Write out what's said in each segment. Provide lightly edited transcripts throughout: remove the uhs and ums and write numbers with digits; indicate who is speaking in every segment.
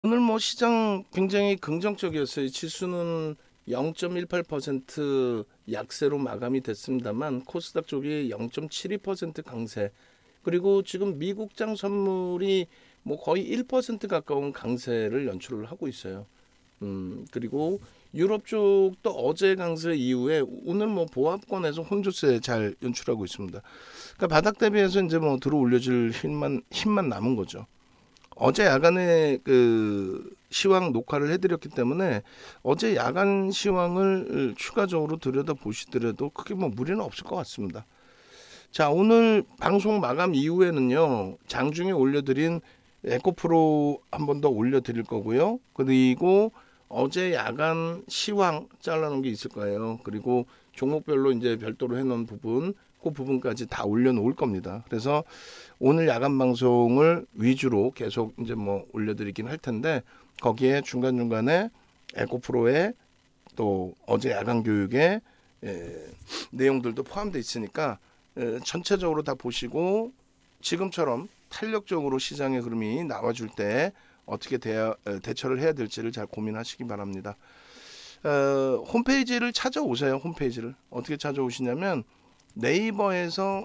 Speaker 1: 오늘 뭐 시장 굉장히 긍정적이었어요. 지수는 0.18% 약세로 마감이 됐습니다만 코스닥 쪽이 0.72% 강세. 그리고 지금 미국장 선물이 뭐 거의 1% 가까운 강세를 연출을 하고 있어요. 그리고 유럽 쪽도 어제 강세 이후에 오늘 뭐 보합권에서 혼조세 잘 연출하고 있습니다. 그러니까 바닥 대비해서 이제 뭐 들어 올려질 힘만 남은 거죠. 어제 야간에 그 시황 녹화를 해드렸기 때문에 어제 야간 시황을 추가적으로 들여다 보시더라도 크게 뭐 무리는 없을 것 같습니다. 자, 오늘 방송 마감 이후에는요, 장중에 올려드린 에코프로 한 번 더 올려드릴 거고요. 그리고 어제 야간 시황 잘라놓은 게 있을 거예요. 그리고 종목별로 이제 별도로 해놓은 부분, 그 부분까지 다 올려놓을 겁니다. 그래서 오늘 야간 방송을 위주로 계속 이제 뭐 올려드리긴 할 텐데 거기에 중간중간에 에코프로에 또 어제 야간 교육의 내용들도 포함되어 있으니까 전체적으로 다 보시고 지금처럼 탄력적으로 시장의 흐름이 나와줄 때 어떻게 대처를 해야 될지를 잘 고민하시기 바랍니다. 홈페이지를 찾아오세요. 홈페이지를 어떻게 찾아오시냐면 네이버에서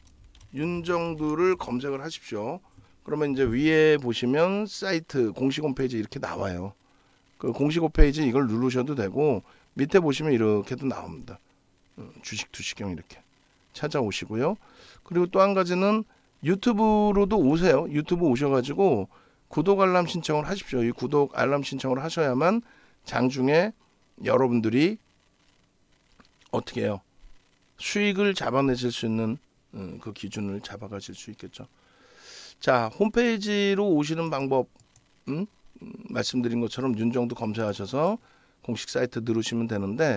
Speaker 1: 윤정두를 검색을 하십시오. 그러면 이제 위에 보시면 사이트 공식 홈페이지 이렇게 나와요. 그 공식 홈페이지 이걸 누르셔도 되고 밑에 보시면 이렇게도 나옵니다. 주식 투시경 이렇게 찾아오시고요. 그리고 또 한 가지는 유튜브로도 오세요. 유튜브 오셔가지고 구독 알람 신청을 하십시오. 이 구독 알람 신청을 하셔야만 장중에 여러분들이 어떻게 해요? 수익을 잡아내실 수 있는 그 기준을 잡아가실 수 있겠죠. 자, 홈페이지로 오시는 방법 말씀드린 것처럼 윤정도 검색하셔서 공식 사이트 누르시면 되는데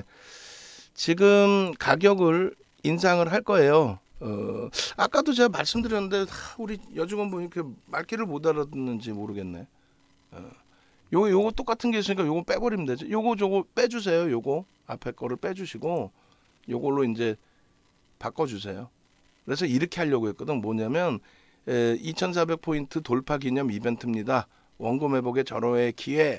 Speaker 1: 지금 가격을 인상을 할 거예요. 아까도 제가 말씀드렸는데 우리 여직원분이 이렇게 말귀를 못 알아듣는지 모르겠네. 요거 똑같은 게 있으니까 요거 빼버리면 되죠. 요거 저거 빼주세요. 요거 앞에 거를 빼주시고 요걸로 이제 바꿔주세요. 그래서 이렇게 하려고 했거든. 뭐냐면 2400포인트 돌파 기념 이벤트입니다. 원금 회복의 절호의 기회,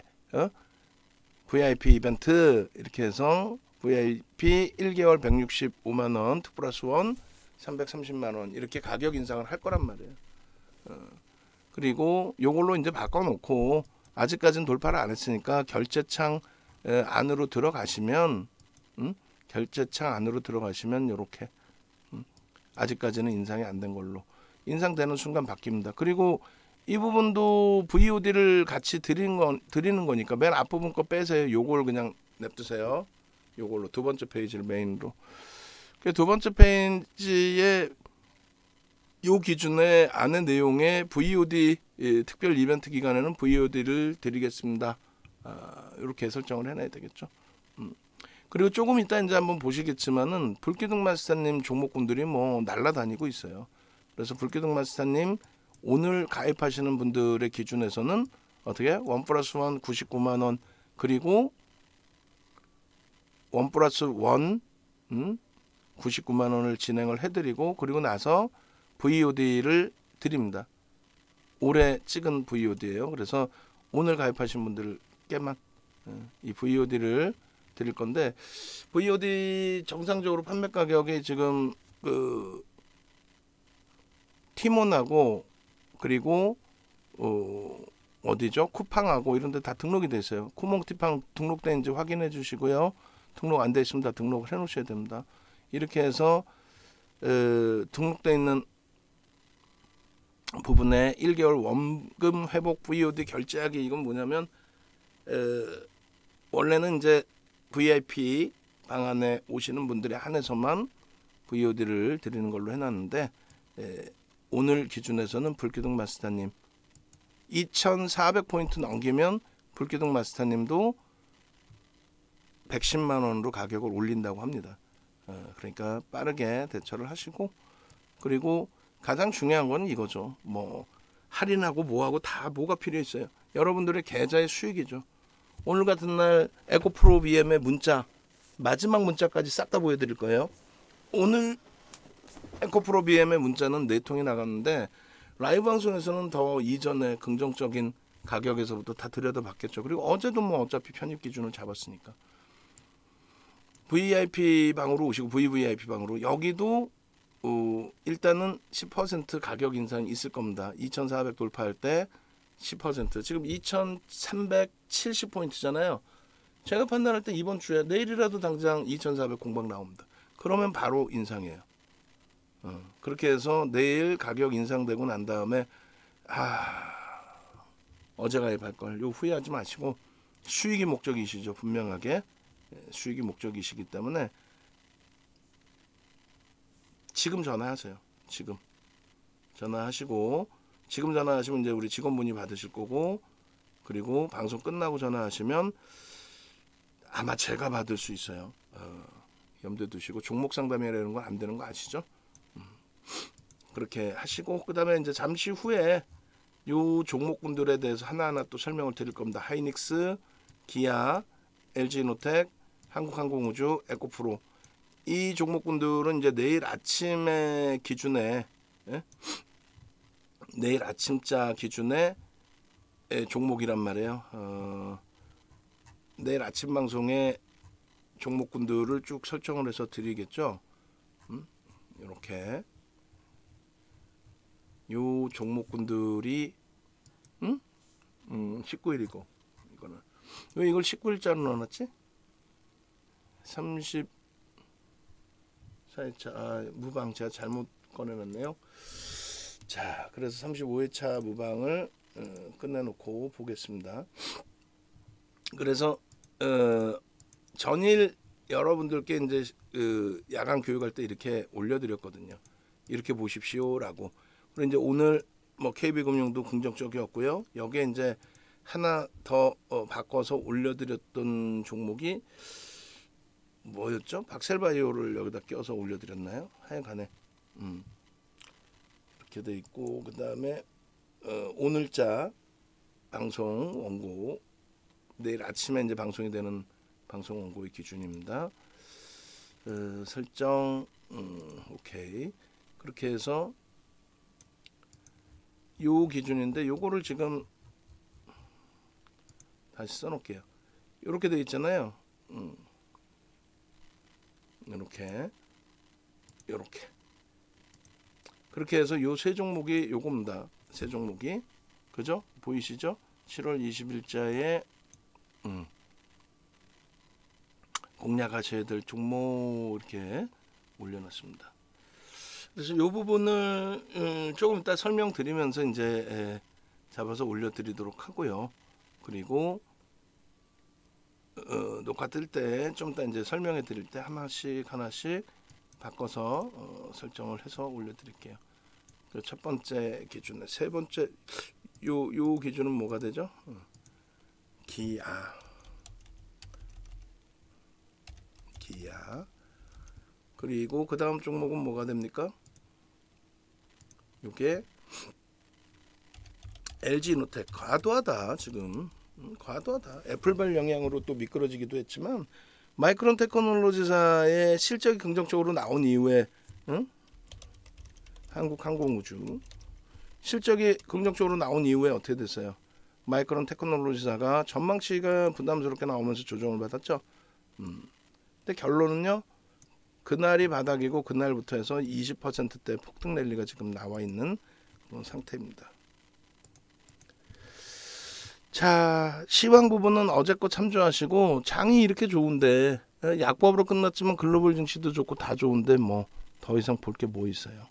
Speaker 1: VIP 이벤트 이렇게 해서 VIP 1개월 165만원, 2 플러스 1 330만원 이렇게 가격 인상을 할 거란 말이에요. 그리고 요걸로 이제 바꿔놓고 아직까지는 돌파를 안 했으니까 결제창 안으로 들어가시면 결제창 안으로 들어가시면 요렇게 아직까지는 인상이 안 된 걸로 인상되는 순간 바뀝니다. 그리고 이 부분도 VOD를 같이 드리는 거니까 맨 앞부분 거 빼세요. 요걸 그냥 냅두세요. 요걸로 두 번째 페이지를 메인으로. 두 번째 페이지에 요 기준의 안의 내용에 VOD 특별 이벤트 기간에는 VOD를 드리겠습니다. 이렇게 설정을 해놔야 되겠죠. 그리고 조금 이따 이제 한번 보시겠지만은 불기둥 마스터님 종목군들이 뭐 날라다니고 있어요. 그래서 불기둥 마스터님 오늘 가입하시는 분들의 기준에서는 어떻게 1 플러스 1 99만원 그리고 1 플러스 1 99만원을 진행을 해드리고 그리고 나서 VOD를 드립니다. 올해 찍은 VOD예요. 그래서 오늘 가입하신 분들께만 이 VOD를 드릴 건데 VOD 정상적으로 판매 가격이 지금 그 티몬하고 그리고 어디죠? 쿠팡하고 이런 데 다 등록이 돼 있어요. 쿠몽티팡 등록된지 확인해 주시고요. 등록 안 돼 있으면 다 등록을 해 놓으셔야 됩니다. 이렇게 해서 등록돼 있는 부분에 1개월 원금 회복 VOD 결제하기 이건 뭐냐면 원래는 이제 VIP 방안에 오시는 분들에 한해서만 VOD를 드리는 걸로 해놨는데 오늘 기준에서는 불기둥 마스터님 2400포인트 넘기면 불기둥 마스터님도 110만원으로 가격을 올린다고 합니다. 그러니까 빠르게 대처를 하시고 그리고 가장 중요한 건 이거죠. 뭐 할인하고 뭐하고 다 뭐가 필요 있어요. 여러분들의 계좌의 수익이죠. 오늘 같은 날 에코프로 BM의 문자 마지막 문자까지 싹 다 보여드릴 거예요. 오늘 에코프로 BM의 문자는 4통이 나갔는데 라이브 방송에서는 더 이전에 긍정적인 가격에서부터 다 들여다봤겠죠. 그리고 어제도 뭐 어차피 편입 기준을 잡았으니까. VIP 방으로 오시고 VVIP 방으로 여기도 일단은 10% 가격 인상이 있을 겁니다. 2,400 돌파할 때 10%. 지금 2,370포인트잖아요. 제가 판단할 때 이번 주에 내일이라도 당장 2,400 공방 나옵니다. 그러면 바로 인상이에요. 그렇게 해서 내일 가격 인상되고 난 다음에 어제 가입할 걸 요 후회하지 마시고 수익이 목적이시죠. 분명하게 수익이 목적이시기 때문에 지금 전화하세요. 지금 전화하시고 지금 전화하시면 이제 우리 직원분이 받으실 거고 그리고 방송 끝나고 전화하시면 아마 제가 받을 수 있어요. 염두에 두시고 종목 상담이라는 건 안 되는 거 아시죠? 그렇게 하시고 그다음에 이제 잠시 후에 요 종목군들에 대해서 하나하나 또 설명을 드릴 겁니다. 하이닉스, 기아, LG노텍, 한국항공우주, 에코프로 이 종목군들은 이제 내일 아침에 기준에 내일 아침자 기준에 종목이란 말이에요. 내일 아침 방송에 종목군들을 쭉 설정을 해서 드리겠죠. 이렇게 요 종목군들이 19일이고 이거는 왜 이걸 19일자로 넣어놨지? 34회차 무방 제가 잘못 꺼내놨네요. 자, 그래서 35회차 무방을 끝내놓고 보겠습니다. 그래서 전일 여러분들께 이제 야간 교육할 때 이렇게 올려드렸거든요. 이렇게 보십시오라고. 그리고 이제 오늘 뭐 KB금융도 긍정적이었고요. 여기에 이제 하나 더 바꿔서 올려드렸던 종목이 뭐였죠? 박셀바이오를 여기다 껴서 올려드렸나요? 하여간에 이렇게 돼 있고 그 다음에 오늘자 방송 원고 내일 아침에 이제 방송이 되는 방송 원고의 기준입니다. 설정 오케이. 그렇게 해서 요 기준인데 요거를 지금 다시 써놓을게요. 이렇게 돼 있잖아요. 이렇게 그렇게 해서 요 세 종목이 요겁니다. 세 종목이 그죠? 보이시죠? 7월 20일자에 공략하셔야 될 종목 이렇게 올려놨습니다. 그래서 이 부분을 조금 이따 설명드리면서 이제 잡아서 올려드리도록 하고요. 그리고 녹화 뜰 때 좀 이따 이제 설명해 드릴 때 하나씩 바꿔서 설정을 해서 올려드릴게요. 첫 번째 기준에 세 번째 요 기준은 뭐가 되죠? 기아 그리고 그 다음 종목은 뭐가 됩니까? 요게 LG노텍 과도하다 지금 과도하다. 애플발 영향으로 또 미끄러지기도 했지만 마이크론 테크놀로지사의 실적이 긍정적으로 나온 이후에 한국항공우주 실적이 긍정적으로 나온 이후에 어떻게 됐어요? 마이크론 테크놀로지사가 전망치가 부담스럽게 나오면서 조정을 받았죠. 근데 결론은요. 그날이 바닥이고 그날부터 해서 20%대 폭등 랠리가 지금 나와 있는 그런 상태입니다. 자, 시황 부분은 어제 거 참조하시고 장이 이렇게 좋은데 약법으로 끝났지만 글로벌 증시도 좋고 다 좋은데 뭐 더 이상 볼 게 뭐 있어요.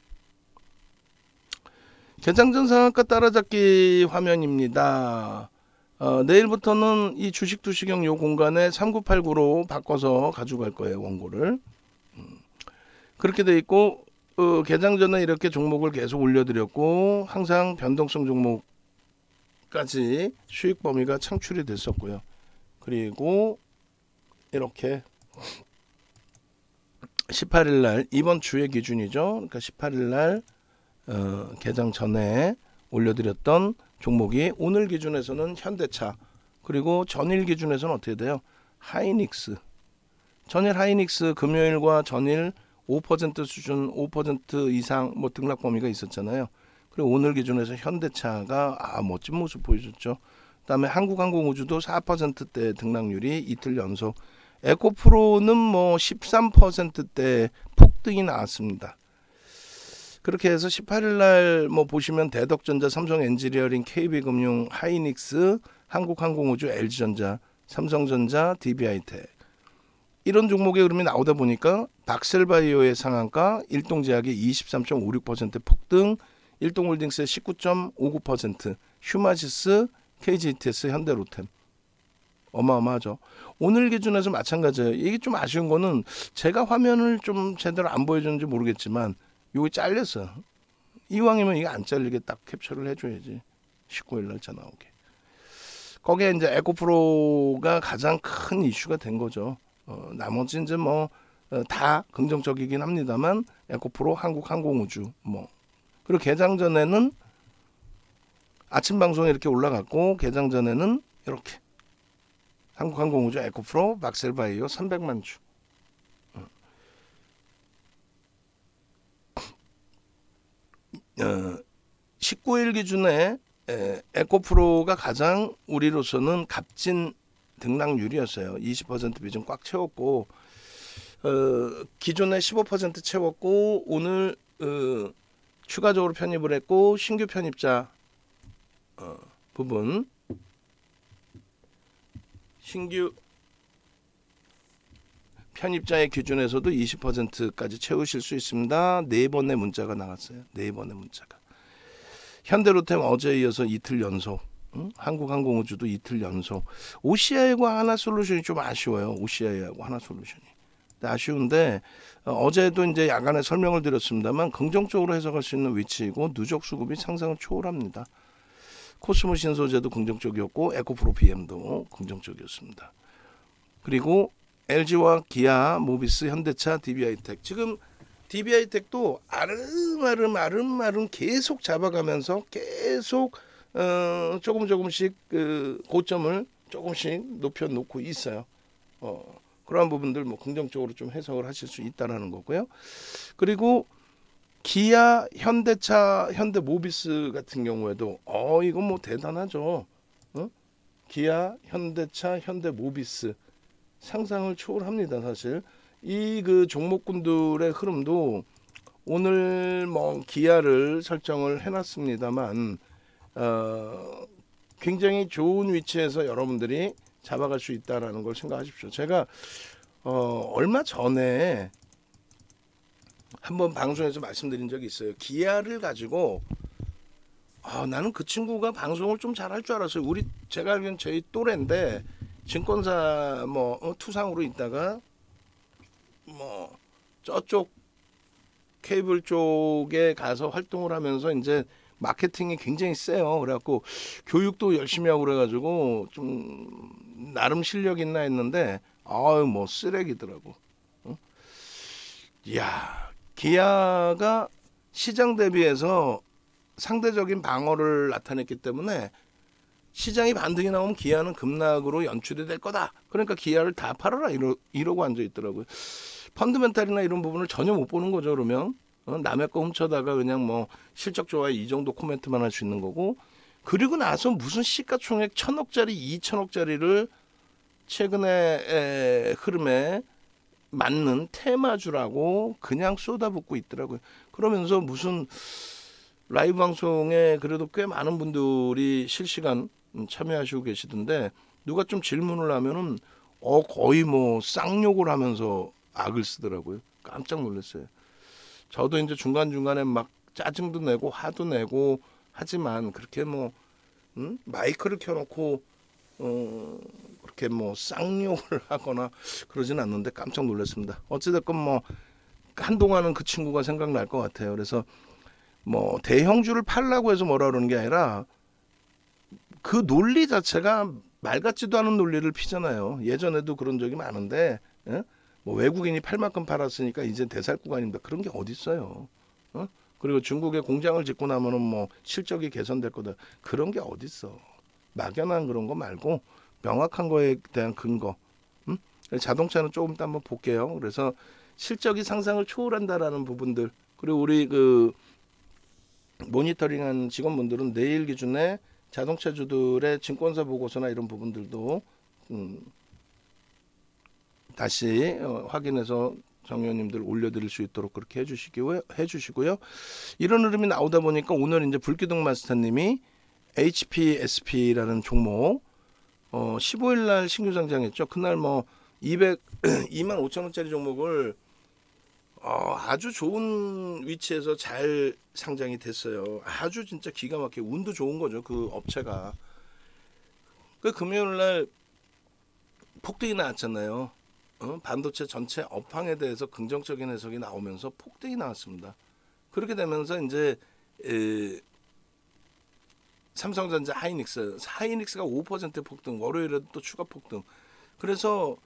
Speaker 1: 개장전 상한가 따라잡기 화면입니다. 내일부터는 이 주식 투시경 요 공간에 3989로 바꿔서 가져갈 거예요. 원고를. 그렇게 돼 있고 개장 전에 이렇게 종목을 계속 올려드렸고 항상 변동성 종목까지 수익 범위가 창출이 됐었고요. 그리고 이렇게 18일 날 이번 주의 기준이죠. 그러니까 18일 날 개장 전에 올려드렸던 종목이 오늘 기준에서는 현대차 그리고 전일 기준에서는 어떻게 돼요? 하이닉스. 전일 하이닉스 금요일과 전일 5% 수준 5% 이상 뭐 등락 범위가 있었잖아요. 그리고 오늘 기준에서 현대차가 멋진 모습 보여줬죠. 그다음에 한국항공우주도 4%대 등락률이 이틀 연속. 에코프로는 뭐 13%대 폭등이 나왔습니다. 그렇게 해서 18일 날 뭐 보시면 대덕전자, 삼성엔지니어링, KB금융, 하이닉스, 한국항공우주, LG전자, 삼성전자, DB하이텍 이런 종목의 흐름이 나오다 보니까 박셀바이오의 상한가, 일동제약이 23.56% 폭등, 일동홀딩스의 19.59%, 휴마시스, KGTS, 현대로템 어마어마하죠. 오늘 기준에서 마찬가지예요. 이게 좀 아쉬운 거는 제가 화면을 좀 제대로 안 보여주는지 모르겠지만 이거 잘렸어. 이왕이면 이게 안 잘리게 딱 캡처를 해줘야지. 19일 날짜 나오게. 거기에 이제 에코프로가 가장 큰 이슈가 된 거죠. 나머지 이제 뭐 다 긍정적이긴 합니다만 에코프로, 한국항공우주 뭐 그리고 개장 전에는 아침 방송에 이렇게 올라갔고 개장 전에는 이렇게 한국항공우주, 에코프로, 박셀바이오 300만 주. 19일 기준에 에코프로가 가장 우리로서는 값진 등락률이었어요. 20% 비중 꽉 채웠고 기존에 15% 채웠고 오늘 추가적으로 편입을 했고 신규 편입자 부분 신규 편입자의 기준에서도 20%까지 채우실 수 있습니다. 4번의 문자가 나갔어요. 4번의 문자가. 현대로템 어제에 이어서 이틀 연속, 한국항공우주도 이틀 연속. OCI하고 하나솔루션이 좀 아쉬워요. OCI하고 하나솔루션이. 아쉬운데 어제도 이제 야간에 설명을 드렸습니다만 긍정적으로 해석할 수 있는 위치이고 누적 수급이 상상을 초월합니다. 코스모 신소재도 긍정적이었고 에코프로 BM도 긍정적이었습니다. 그리고 LG와 기아, 모비스, 현대차, DB하이텍. 지금 DB하이텍도 아름아름 계속 잡아가면서 계속 조금씩 그 고점을 조금씩 높여놓고 있어요. 그러한 부분들 뭐 긍정적으로 좀 해석을 하실 수 있다라는 거고요. 그리고 기아, 현대차, 현대모비스 같은 경우에도 이거 뭐 대단하죠. 기아, 현대차, 현대모비스 상상을 초월합니다. 사실 이 그 종목군들의 흐름도 오늘 뭐 기아를 설정을 해놨습니다만 굉장히 좋은 위치에서 여러분들이 잡아갈 수 있다라는 걸 생각하십시오. 제가 얼마 전에 한번 방송에서 말씀드린 적이 있어요. 기아를 가지고 나는 그 친구가 방송을 좀 잘할 줄 알았어요. 제가 알기로는 저희 또래인데 증권사 뭐 투상으로 있다가 뭐 저쪽 케이블 쪽에 가서 활동을 하면서 이제 마케팅이 굉장히 세요. 그래갖고 교육도 열심히 하고 그래가지고 좀 나름 실력 있나 했는데 뭐 쓰레기더라고. 이야, 기아가 시장 대비해서 상대적인 방어를 나타냈기 때문에 시장이 반등이 나오면 기아는 급락으로 연출이 될 거다. 그러니까 기아를 다 팔아라 이러고 앉아 있더라고요. 펀드멘탈이나 이런 부분을 전혀 못 보는 거죠. 그러면 남의 거 훔쳐다가 그냥 뭐 실적 좋아요 이 정도 코멘트만 할 수 있는 거고. 그리고 나서 무슨 시가총액 1,000억짜리 2,000억짜리를 최근에 흐름에 맞는 테마주라고 그냥 쏟아붓고 있더라고요. 그러면서 무슨 라이브 방송에 그래도 꽤 많은 분들이 실시간 참여하시고 계시던데 누가 좀 질문을 하면은 거의 뭐 쌍욕을 하면서 악을 쓰더라고요. 깜짝 놀랐어요. 저도 이제 중간중간에 막 짜증도 내고 화도 내고 하지만 그렇게 뭐 마이크를 켜놓고 그렇게 뭐 쌍욕을 하거나 그러진 않는데 깜짝 놀랐습니다. 어찌됐건 뭐 한동안은 그 친구가 생각날 것 같아요. 그래서 뭐 대형주를 팔라고 해서 뭐라 그러는 게 아니라 그 논리 자체가 말 같지도 않은 논리를 피잖아요. 예전에도 그런 적이 많은데 뭐 외국인이 팔 만큼 팔았으니까 이제 대살구간입니다. 그런 게 어디 있어요. 그리고 중국에 공장을 짓고 나면은 뭐 실적이 개선될 거다. 그런 게 어디 있어. 막연한 그런 거 말고 명확한 거에 대한 근거. 자동차는 조금 이따 한번 볼게요. 그래서 실적이 상상을 초월한다라는 부분들. 그리고 우리 그 모니터링한 직원분들은 내일 기준에 자동차주들의 증권사 보고서나 이런 부분들도 다시 확인해서 정의원님들 올려드릴 수 있도록 그렇게 해주시고요. 이런 흐름이 나오다 보니까 오늘 이제 불기둥 마스터님이 HPSP라는 종목 15일 날 신규 상장했죠. 그날 뭐 25,000원짜리 종목을 아주 좋은 위치에서 잘 상장이 됐어요. 아주 진짜 기가 막히게 운도 좋은 거죠. 그 업체가. 그 금요일 날 폭등이 나왔잖아요. 반도체 전체 업황에 대해서 긍정적인 해석이 나오면서 폭등이 나왔습니다. 그렇게 되면서 이제 삼성전자 하이닉스가 5% 폭등, 월요일에도 또 추가 폭등. 그래서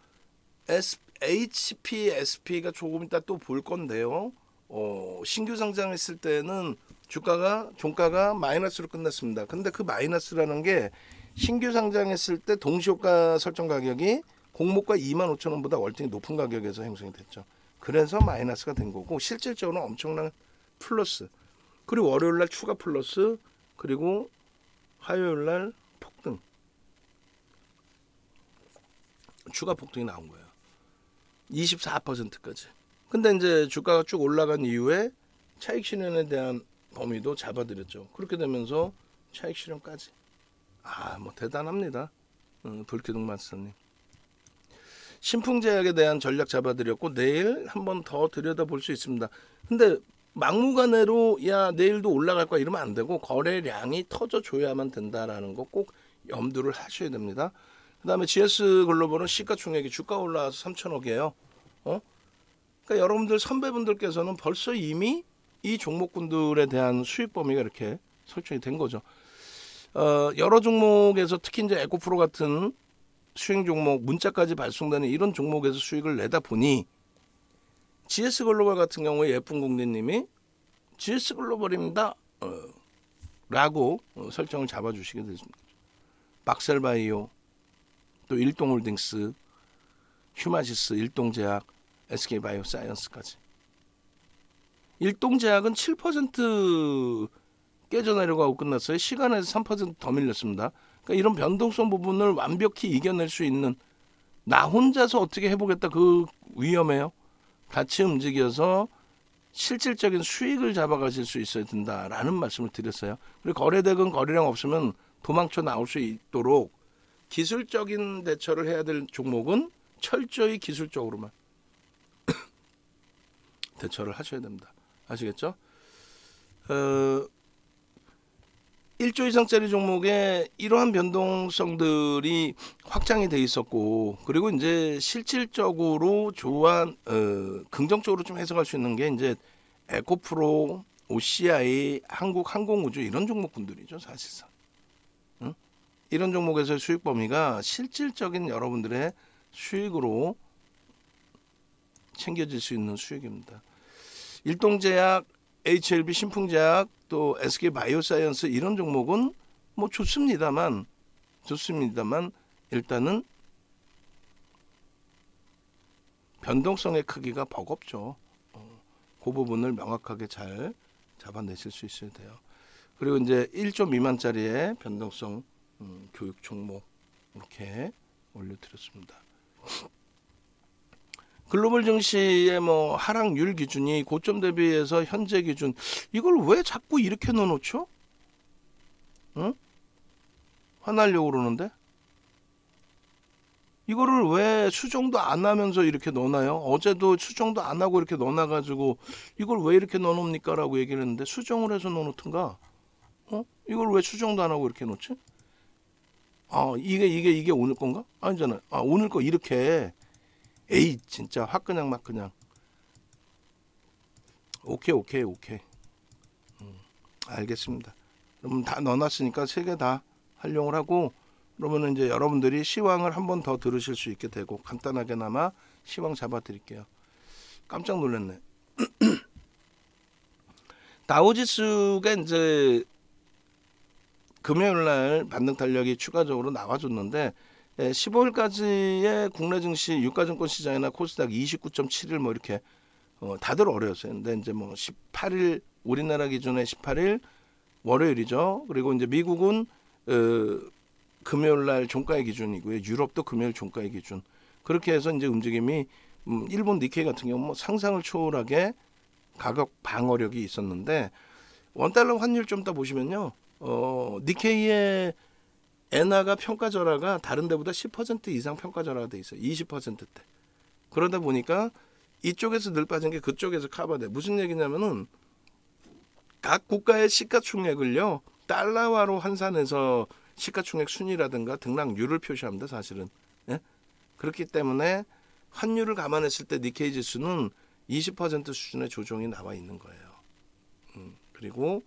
Speaker 1: HPSP가 조금 이따 또 볼 건데요. 신규 상장했을 때는 종가가 마이너스로 끝났습니다. 근데 그 마이너스라는 게 신규 상장했을 때 동시효과 설정 가격이 공모가 25,000원보다 월등히 높은 가격에서 형성이 됐죠. 그래서 마이너스가 된 거고 실질적으로 엄청난 플러스. 그리고 월요일 날 추가 플러스, 그리고 화요일 날 폭등. 추가 폭등이 나온 거예요. 24%까지. 근데 이제 주가가 쭉 올라간 이후에 차익 실현에 대한 범위도 잡아드렸죠. 그렇게 되면서 차익 실현까지. 뭐 대단합니다. 돌기둥 마스터님. 신풍제약에 대한 전략 잡아드렸고 내일 한번 더 들여다볼 수 있습니다. 근데 막무가내로 야 내일도 올라갈 거야 이러면 안 되고 거래량이 터져줘야만 된다라는 거 꼭 염두를 하셔야 됩니다. 그 다음에 GS 글로벌은 시가총액이 주가 올라와서 3천억이에요. 그러니까 여러분들 선배분들께서는 벌써 이미 이 종목군들에 대한 수익 범위가 이렇게 설정이 된 거죠. 여러 종목에서 특히 이제 에코프로 같은 수익 종목, 문자까지 발송되는 이런 종목에서 수익을 내다 보니 GS 글로벌 같은 경우에 예쁜 국민님이 GS 글로벌입니다. 라고 설정을 잡아주시게 되십니다. 박셀바이오, 또 일동홀딩스, 휴마시스, 일동제약, SK바이오사이언스까지. 일동제약은 7% 깨져내려가고 끝났어요. 시간에서 3% 더 밀렸습니다. 그러니까 이런 변동성 부분을 완벽히 이겨낼 수 있는, 나 혼자서 어떻게 해보겠다, 그 위험해요. 같이 움직여서 실질적인 수익을 잡아가실 수 있어야 된다라는 말씀을 드렸어요. 그리고 거래대금 거래량 없으면 도망쳐 나올 수 있도록 기술적인 대처를 해야 될 종목은 철저히 기술적으로만 대처를 하셔야 됩니다. 아시겠죠? 1조 이상짜리 종목에 이러한 변동성들이 확장이 돼 있었고, 그리고 이제 실질적으로 긍정적으로 좀 해석할 수 있는 게 이제 에코프로, OCI, 한국항공우주 이런 종목군들이죠, 사실상. 이런 종목에서의 수익 범위가 실질적인 여러분들의 수익으로 챙겨질 수 있는 수익입니다. 일동제약, HLB 신풍제약, 또 SK바이오사이언스 이런 종목은 뭐 좋습니다만 일단은 변동성의 크기가 버겁죠. 그 부분을 명확하게 잘 잡아내실 수 있어야 돼요. 그리고 이제 1조 미만짜리의 변동성 교육 종목 이렇게 올려드렸습니다. 글로벌 증시의 뭐 하락률 기준이 고점 대비해서 현재 기준, 이걸 왜 자꾸 이렇게 넣어놓죠? 응? 화나려고 그러는데? 이거를 왜 수정도 안 하면서 이렇게 넣어놔요? 어제도 수정도 안 하고 이렇게 넣어놔가지고 이걸 왜 이렇게 넣어놓습니까? 라고 얘기를 했는데 수정을 해서 넣어놓든가. 이걸 왜 수정도 안 하고 이렇게 넣지? 이게 오늘 건가? 아니잖아요. 오늘 거 이렇게. 에이 진짜 확 그냥 막 그냥. 오케이. 알겠습니다. 그럼 다 넣어놨으니까 3개 다 활용을 하고, 그러면 이제 여러분들이 시황을 한 번 더 들으실 수 있게 되고, 간단하게나마 시황 잡아드릴게요. 깜짝 놀랐네. 다우지수가 이제 금요일 날 반등 탄력이 추가적으로 나와줬는데 15일까지의 국내 증시 유가증권 시장이나 코스닥 29.7일 뭐 이렇게 다들 어려웠어요. 근데 이제 뭐 18일 우리나라 기준에 18일 월요일이죠. 그리고 이제 미국은 금요일 날 종가의 기준이고요. 유럽도 금요일 종가의 기준. 그렇게 해서 이제 움직임이 일본 니케이 같은 경우 뭐 상상을 초월하게 가격 방어력이 있었는데 원달러 환율 좀 더 보시면요. 니케이의 엔화가 평가절하가 다른 데보다 10% 이상 평가절하가 돼 있어요. 20%대. 그러다 보니까 이쪽에서 늘 빠진 게 그쪽에서 커버돼. 무슨 얘기냐면은 각 국가의 시가총액을요. 달러화로 환산해서 시가총액 순위라든가 등락률을 표시합니다. 사실은. 예? 그렇기 때문에 환율을 감안했을 때 니케이 지수는 20% 수준의 조정이 나와 있는 거예요. 그리고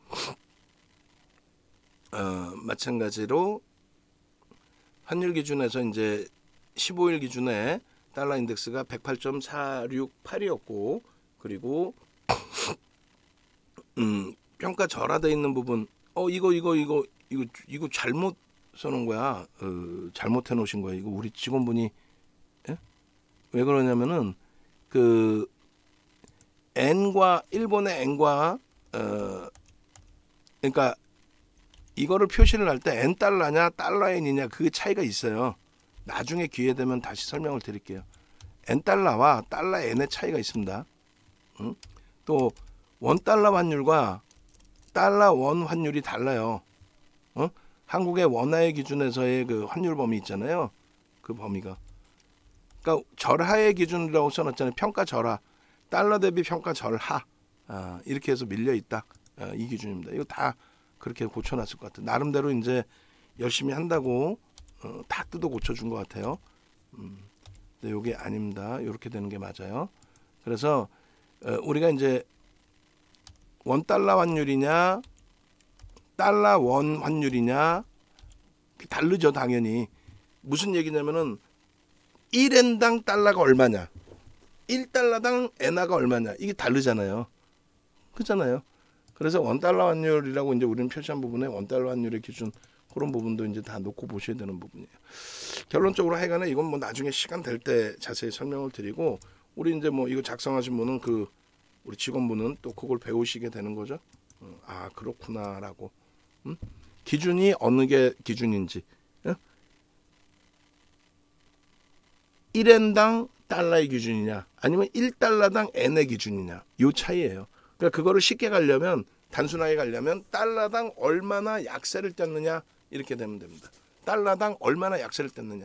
Speaker 1: 마찬가지로 환율 기준에서 이제 15일 기준에 달러 인덱스가 108.468이었고 그리고 평가 절하돼 있는 부분 이거 잘못 써놓은 거야. 잘못해 놓으신 거야. 이거 우리 직원분이 예? 왜 그러냐면은 그 엔과 일본의 엔과 그러니까 이거를 표시를 할 때 엔 달러냐 달러 엔이냐 그 차이가 있어요. 나중에 기회 되면 다시 설명을 드릴게요. 엔 달러와 달러 엔의 차이가 있습니다. 또 원 달러 환율과 달러 원 환율이 달라요. 한국의 원화의 기준에서의 그 환율 범위 있잖아요. 그 범위가. 그러니까 절하의 기준이라고 써놨잖아요. 평가 절하. 달러 대비 평가 절하. 이렇게 해서 밀려 있다. 이 기준입니다. 이거 다 그렇게 고쳐놨을 것 같아요. 나름대로 이제 열심히 한다고 다 뜯어 고쳐준 것 같아요. 근데 이게 아닙니다. 이렇게 되는 게 맞아요. 그래서 우리가 이제 원 달러 환율이냐 달러 원 환율이냐 다르죠. 당연히. 무슨 얘기냐면은 1엔당 달러가 얼마냐 1달러당 엔화가 얼마냐 이게 다르잖아요. 그렇잖아요. 그래서 원달러 환율이라고 이제 우리는 표시한 부분에 원달러 환율의 기준 그런 부분도 이제 다 놓고 보셔야 되는 부분이에요. 결론적으로 하여간에 이건 뭐 나중에 시간 될 때 자세히 설명을 드리고 우리 이제 뭐 이거 작성하신 분은 그 우리 직원분은 또 그걸 배우시게 되는 거죠. 아 그렇구나라고. 기준이 어느 게 기준인지. 1엔당 달러의 기준이냐 아니면 1달러당 엔의 기준이냐 요 차이예요. 그러니까 그거를 쉽게 가려면 단순하게 가려면 달러당 얼마나 약세를 뗐느냐 이렇게 되면 됩니다. 달러당 얼마나 약세를 뗐느냐.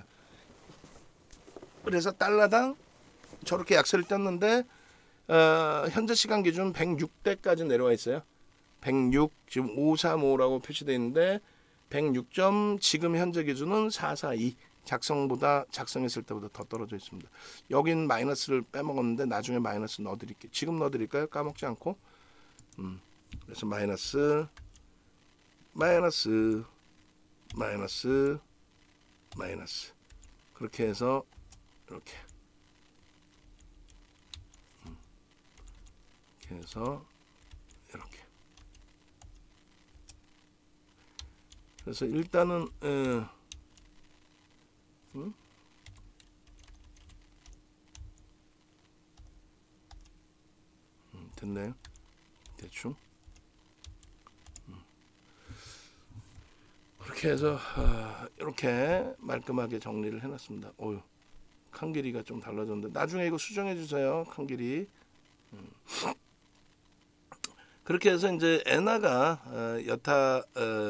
Speaker 1: 그래서 달러당 저렇게 약세를 뗐는데 현재 시간 기준 106대까지 내려와 있어요. 106 지금 535라고 표시되어 있는데 106점 지금 현재 기준은 442 작성했을 때보다 더 떨어져 있습니다. 여긴 마이너스를 빼먹었는데 나중에 마이너스 넣어드릴게요. 지금 넣어드릴까요? 까먹지 않고. 그래서 마이너스 그렇게 해서 이렇게 해서 이렇게. 그래서 일단은 됐나요? 대충 그렇게 해서 이렇게 말끔하게 정리를 해놨습니다. 어휴, 칸 길이가 좀 달라졌는데 나중에 이거 수정해 주세요. 칸 길이. 그렇게 해서 이제 엔화가 여타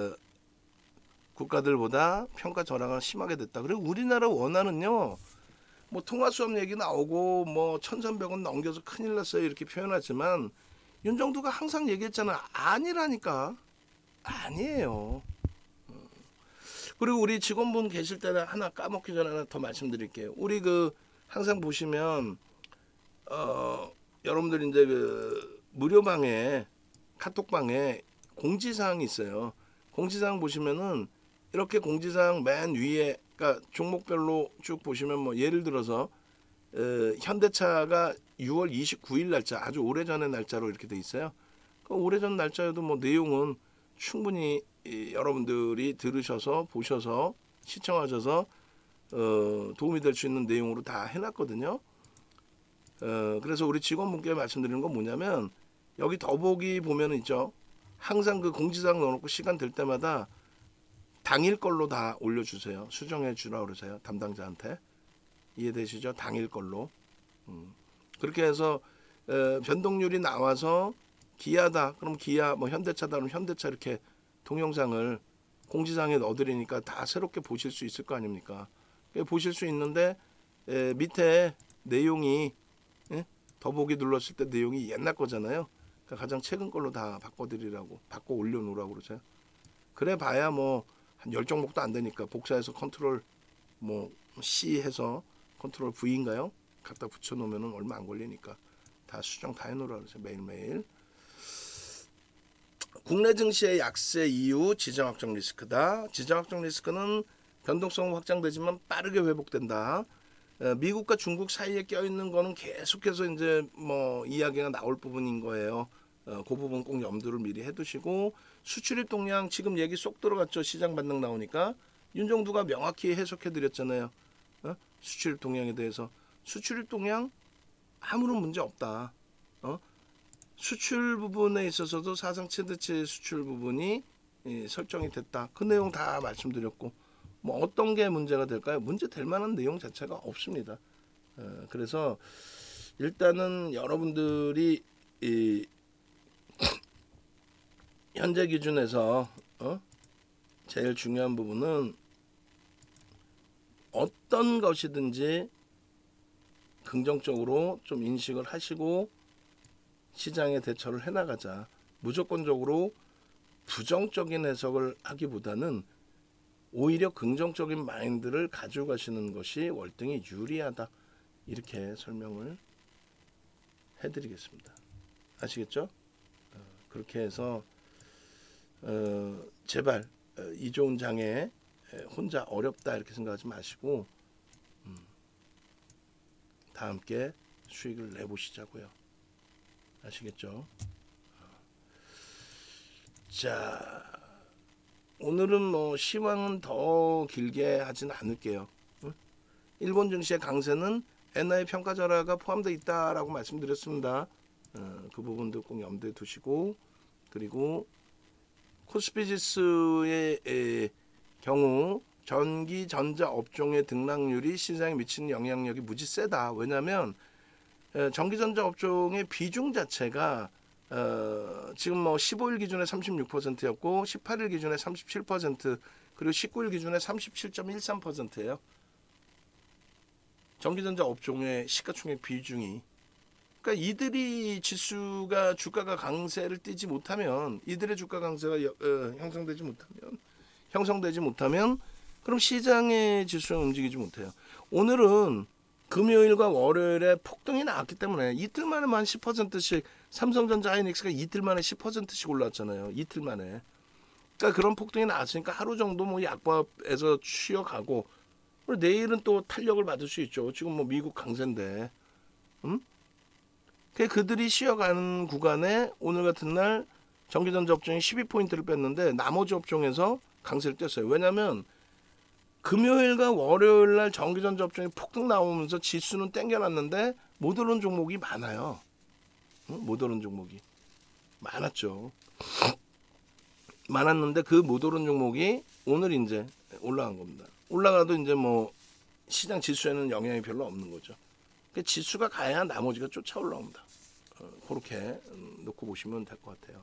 Speaker 1: 국가들보다 평가 절하가 심하게 됐다. 그리고 우리나라 원화는요. 뭐 통화 수업 얘기 나오고 뭐 1,300원 넘겨서 큰일 났어요 이렇게 표현하지만 윤정두가 항상 얘기했잖아. 아니라니까. 아니에요. 그리고 우리 직원분 계실 때는 하나 까먹기 전에 하나 더 말씀드릴게요. 우리 그 항상 보시면 여러분들 이제 그 무료방에 카톡방에 공지사항이 있어요. 공지사항 보시면은 이렇게 공지사항 맨 위에 그러니까 종목별로 쭉 보시면 뭐 예를 들어서 현대차가 6월 29일 날짜 아주 오래전의 날짜로 이렇게 돼 있어요. 그 오래전 날짜에도 뭐 내용은 충분히 여러분들이 들으셔서 보셔서 시청하셔서 도움이 될 수 있는 내용으로 다 해놨거든요. 그래서 우리 직원분께 말씀드리는 건 뭐냐면 여기 더보기 보면 있죠. 항상 그 공지사항 넣어놓고 시간 될 때마다 당일 걸로 다 올려주세요. 수정해 주라 그러세요. 담당자한테. 이해되시죠? 당일 걸로. 그렇게 해서 변동률이 나와서 기아다. 그럼 기아, 뭐 현대차다. 그럼 현대차 이렇게 동영상을 공지사항에 넣어드리니까 다 새롭게 보실 수 있을 거 아닙니까? 보실 수 있는데 밑에 내용이 더보기 눌렀을 때 내용이 옛날 거잖아요. 그러니까 가장 최근 걸로 다 바꿔드리라고, 바꿔 올려놓으라고 그러세요. 그래 봐야 뭐 한 10종목도 안 되니까 복사해서 컨트롤 뭐 C 해서 컨트롤 V인가요? 갖다 붙여놓으면 얼마 안 걸리니까 다 수정 다 해놓으라 그러세요. 매일매일. 국내 증시의 약세 이유 지정 확정 리스크다. 지정 확정 리스크는 변동성은 확장되지만 빠르게 회복된다. 미국과 중국 사이에 껴있는 거는 계속해서 이제 뭐 이야기가 나올 부분인 거예요. 그 부분 꼭 염두를 미리 해두시고, 수출입 동향 지금 얘기 쏙 들어갔죠. 시장 반등 나오니까 윤정두가 명확히 해석해드렸잖아요. 수출입 동향에 대해서. 수출입 동향 아무런 문제 없다. 수출 부분에 있어서도 사상 최대치 수출 부분이 설정이 됐다. 그 내용 다 말씀드렸고, 뭐 어떤 게 문제가 될까요? 문제 될 만한 내용 자체가 없습니다. 그래서 일단은 여러분들이 이 현재 기준에서 제일 중요한 부분은 어떤 것이든지 긍정적으로 좀 인식을 하시고 시장에 대처를 해나가자. 무조건적으로 부정적인 해석을 하기보다는 오히려 긍정적인 마인드를 가지고 가시는 것이 월등히 유리하다. 이렇게 설명을 해드리겠습니다. 아시겠죠? 그렇게 해서 제발 이좋은 장에 혼자 어렵다 이렇게 생각하지 마시고 다 함께 수익을 내보시자고요. 아시겠죠? 자, 오늘은 뭐 시황은 더 길게 하진 않을게요. 일본 증시의 강세는 엔화의 평가절하가 포함되어 있다라고 말씀드렸습니다. 그 부분도 꼭 염두에 두시고, 그리고 코스피 지수의 경우 전기 전자 업종의 등락률이 시장에 미치는 영향력이 무지 세다. 왜냐하면 전기 전자 업종의 비중 자체가 지금 뭐 15일 기준에 36%였고 18일 기준에 37% 그리고 19일 기준에 37.13%예요. 전기전자 업종의 시가총액 비중이. 그러니까 이들이 지수가 주가가 강세를 띠지 못하면, 이들의 주가 강세가 형성되지 못하면 그럼 시장의 지수는 움직이지 못해요. 오늘은 금요일과 월요일에 폭등이 나왔기 때문에 이틀 만에 한 10%씩 삼성전자 하이닉스가 이틀 만에 10%씩 올랐잖아요. 이틀 만에. 그러니까 그런 폭등이 나왔으니까 하루 정도 뭐 약밥에서 쉬어가고, 내일은 또 탄력을 받을 수 있죠. 지금 뭐 미국 강세인데. 그들이 쉬어가는 구간에 오늘 같은 날 전기전자 업종이 12포인트를 뺐는데 나머지 업종에서 강세를 뗐어요. 왜냐하면 금요일과 월요일 날 전기전자 업종이 폭등 나오면서 지수는 땡겨놨는데 못 오른 종목이 많아요. 못 오른 종목이 많았죠. 많았는데 그 못 오른 종목이 오늘 이제 올라간 겁니다. 올라가도 이제 뭐 시장 지수에는 영향이 별로 없는 거죠. 지수가 가야 나머지가 쫓아 올라옵니다. 그렇게 놓고 보시면 될 것 같아요.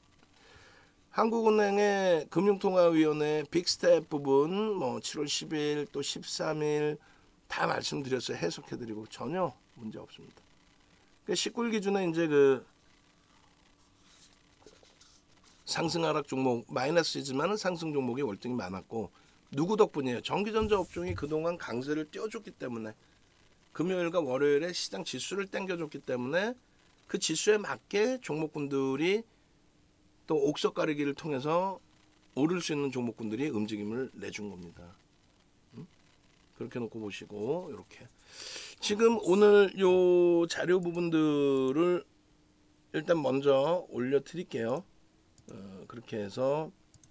Speaker 1: 한국은행의 금융통화위원회 빅스텝 부분 뭐 7월 10일 또 13일 다 말씀드렸어요. 해석해드리고 전혀 문제 없습니다. 19일 기준에 이제 그 상승 하락 종목 마이너스이지만 상승 종목이 월등히 많았고, 누구 덕분이에요? 전기전자 업종이 그동안 강세를 띄워줬기 때문에, 금요일과 월요일에 시장 지수를 땡겨줬기 때문에 그 지수에 맞게 종목군들이 또 옥석 가리기를 통해서 오를 수 있는 종목군들이 움직임을 내준 겁니다. 그렇게 놓고 보시고, 이렇게 지금 오늘 요 자료 부분들을 일단 먼저 올려 드릴게요. 그렇게 해서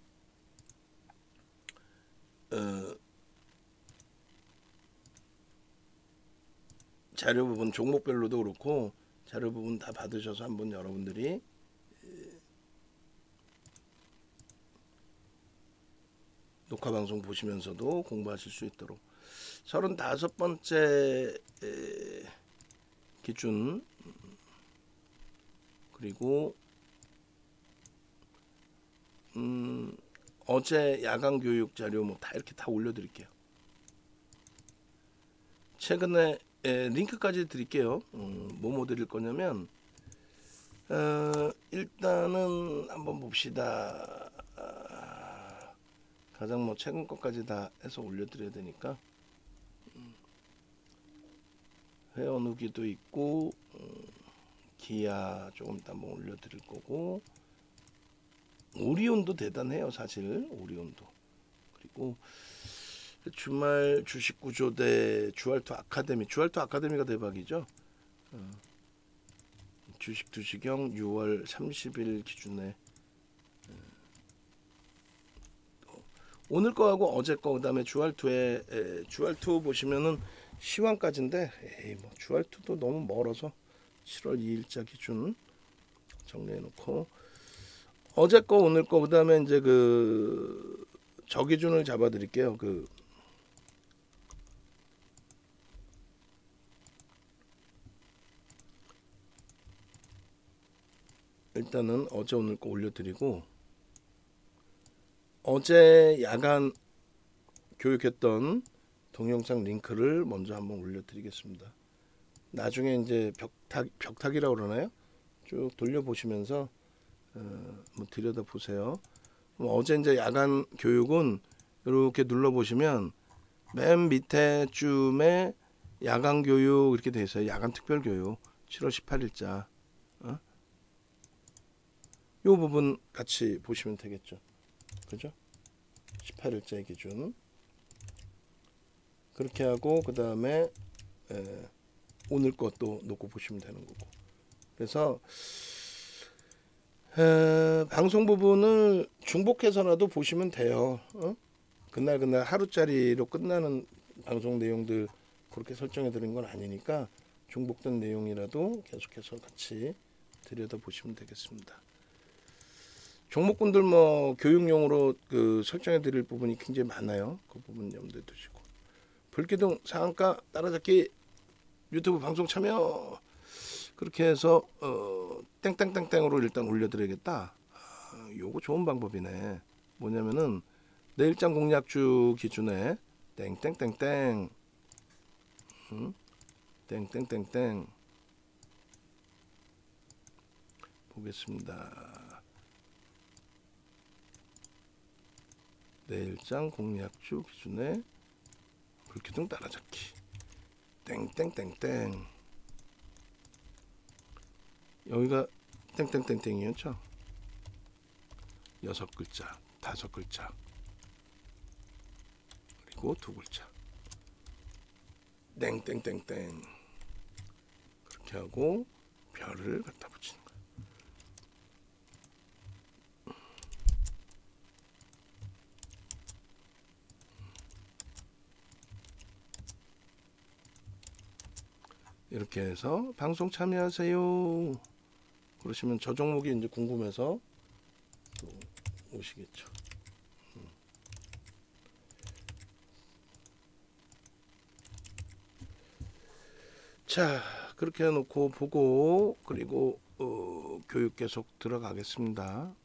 Speaker 1: 자료 부분 종목별로도 그렇고 자료 부분 다 받으셔서 한번 여러분들이 놓고 녹화 방송 보시면서도 공부하실 수 있도록 35번째 기준 그리고 어제 야간 교육 자료 뭐 다 이렇게 다 올려드릴게요. 최근에 링크까지 드릴게요. 뭐뭐 드릴 거냐면 일단은 한번 봅시다. 가장 뭐 최근 것까지 다 해서 올려드려야 되니까 회원 후기도 있고 기아 조금 더 한번 올려드릴 거고 오리온도 대단해요 사실. 오리온도 그리고 주말 주식 구조대 주알투 아카데미가 대박이죠. 주식 두시경 6월 30일 기준에 오늘 거하고 어제 거 그다음에 주알투 보시면은 시황까지인데 뭐 주알투도 너무 멀어서 7월 2일자 기준 정리해 놓고 어제 거 오늘 거 그다음에 이제 저 기준을 잡아 드릴게요. 일단은 어제 오늘 거 올려드리고 어제 야간 교육했던 동영상 링크를 먼저 한번 올려드리겠습니다. 나중에 이제 벽타기라고 그러나요? 쭉 돌려보시면서 뭐 들여다보세요. 어제 이제 야간 교육은 이렇게 눌러보시면 맨 밑에 쯤에 야간 교육 이렇게 돼 있어요. 야간 특별 교육 7월 18일자 이 부분 같이 보시면 되겠죠. 그죠? 18일째 기준 그렇게 하고 그 다음에 오늘 것도 놓고 보시면 되는 거고. 그래서 방송 부분을 중복해서라도 보시면 돼요. 그날 하루짜리로 끝나는 방송 내용들 그렇게 설정해 드린 건 아니니까 중복된 내용이라도 계속해서 같이 들여다 보시면 되겠습니다. 종목군들 뭐 교육용으로 설정해 드릴 부분이 굉장히 많아요. 그 부분 염두에 두시고 불기둥 상한가 따라잡기 유튜브 방송 참여 그렇게 해서 땡땡땡땡으로 일단 올려드리겠다. 요거 좋은 방법이네. 뭐냐면은 내일장 공략주 기준에 땡땡땡땡 땡땡땡땡 보겠습니다. 내일장 공략주 기준에 불기둥 따라잡기 땡땡땡땡 여기가 땡땡땡땡이었죠. 6글자 5글자 그리고 2글자 땡땡땡땡 그렇게 하고 별을 갖다 붙이는 거예요. 이렇게 해서 방송 참여하세요. 그러시면 저 종목이 이제 궁금해서 또 오시겠죠. 자, 그렇게 해놓고 보고 그리고 교육 계속 들어가겠습니다.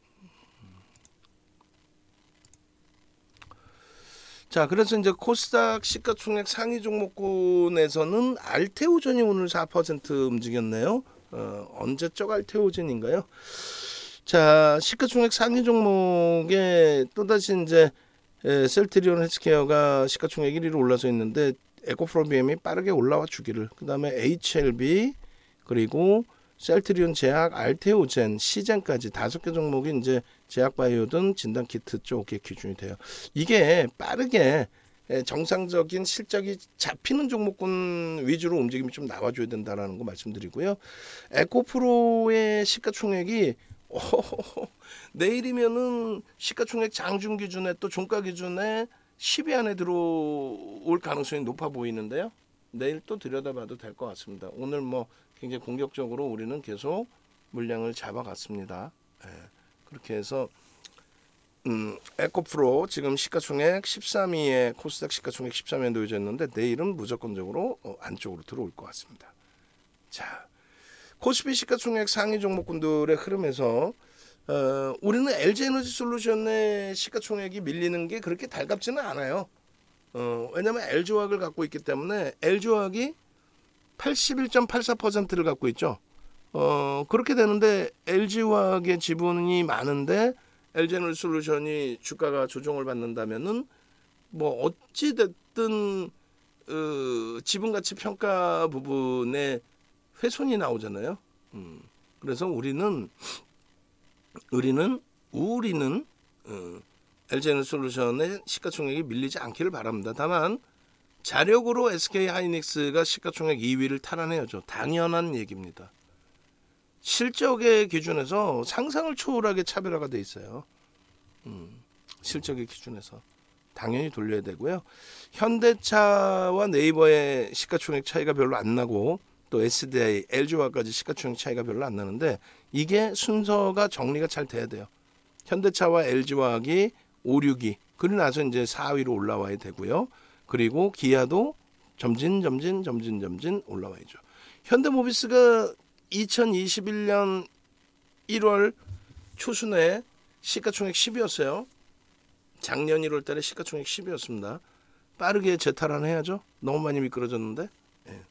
Speaker 1: 자, 그래서 이제 코스닥 시가총액 상위 종목군에서는 알테오젠이 오늘 4% 움직였네요. 언제적 알테오젠인가요? 자, 시가총액 상위 종목에 또다시 이제 셀트리온 헬스케어가 시가총액 1위로 올라서 있는데 에코프로비엠이 빠르게 올라와 주기를. 그 다음에 HLB 그리고 셀트리온 제약, 알테오젠, 시젠까지 5개 종목이 이제 제약바이오든 진단키트 쪽에 기준이 돼요. 이게 빠르게 정상적인 실적이 잡히는 종목군 위주로 움직임이 좀 나와줘야 된다라는 거 말씀드리고요. 에코프로의 시가총액이 내일이면은 시가총액 장중 기준에 또 종가 기준에 10위 안에 들어올 가능성이 높아 보이는데요. 내일 또 들여다봐도 될 것 같습니다. 오늘 뭐 굉장히 공격적으로 우리는 계속 물량을 잡아갔습니다. 그렇게 해서 에코프로 지금 시가총액 13위에 코스닥 시가총액 13위에 놓여져 있는데 내일은 무조건적으로 안쪽으로 들어올 것 같습니다. 자, 코스피 시가총액 상위 종목군들의 흐름에서 우리는 LG에너지솔루션의 시가총액이 밀리는 게 그렇게 달갑지는 않아요. 왜냐하면 LG화학을 갖고 있기 때문에 LG화학이 81.84%를 갖고 있죠. 그렇게 되는데 LG화학의 지분이 많은데 LG에너지솔루션이 주가가 조정을 받는다면은 뭐 어찌 됐든 지분가치 평가 부분에 훼손이 나오잖아요. 그래서 우리는 LG에너지솔루션의 시가총액이 밀리지 않기를 바랍니다. 다만 자력으로 SK하이닉스가 시가총액 2위를 탈환해야죠. 당연한 얘기입니다. 실적의 기준에서 상상을 초월하게 차별화가 돼 있어요. 실적의 기준에서 당연히 돌려야 되고요. 현대차와 네이버의 시가총액 차이가 별로 안 나고 또 SDI, LG화학까지 시가총액 차이가 별로 안 나는데 이게 순서가 정리가 잘 돼야 돼요. 현대차와 LG화학이 5, 6위 그리고 나서 이제 4위로 올라와야 되고요. 그리고 기아도 점진 올라와야죠. 현대모비스가 2021년 1월 초순에 시가총액 10위였어요. 작년 1월 달에 시가총액 10위였습니다. 빠르게 재탈환해야죠. 너무 많이 미끄러졌는데. 예.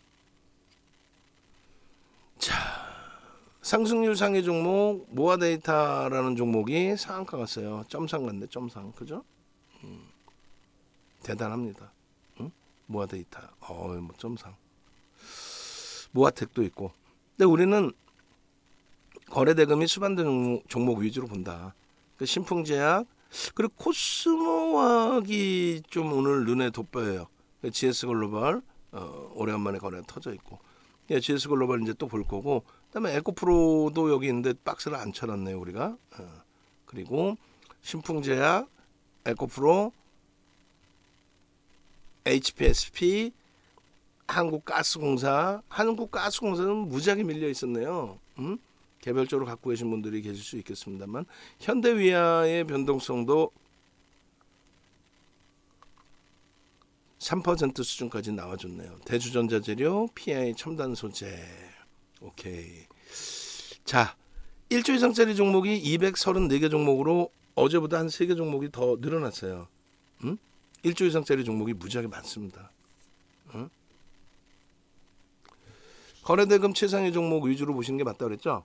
Speaker 1: 자, 상승률 상위 종목 모아데이터라는 종목이 상한가 갔어요. 점상 갔네. 점상. 그죠? 대단합니다. 모아데이터. 뭐 점상. 모아텍도 있고. 근데 우리는 거래대금이 수반되는 종목 위주로 본다. 그 신풍제약 그리고 코스모화학이 좀 오늘 눈에 돋보여요. GS글로벌 오래간만에 거래가 터져 있고, GS글로벌 이제 또 볼 거고, 그다음에 에코프로도 여기 있는데 박스를 안 쳐놨네요 우리가. 그리고 신풍제약, 에코프로, HPSP, 한국가스공사는 무지하게 밀려 있었네요. 개별적으로 갖고 계신 분들이 계실 수 있겠습니다만 현대위아의 변동성도 3% 수준까지 나와줬네요. 대주전자재료, PI 첨단 소재. 오케이. 자, 1조 이상짜리 종목이 234개 종목으로 어제보다 한 3개 종목이 더 늘어났어요. 1조 이상짜리 종목이 무지하게 많습니다. 거래대금 최상위 종목 위주로 보시는 게 맞다 그랬죠?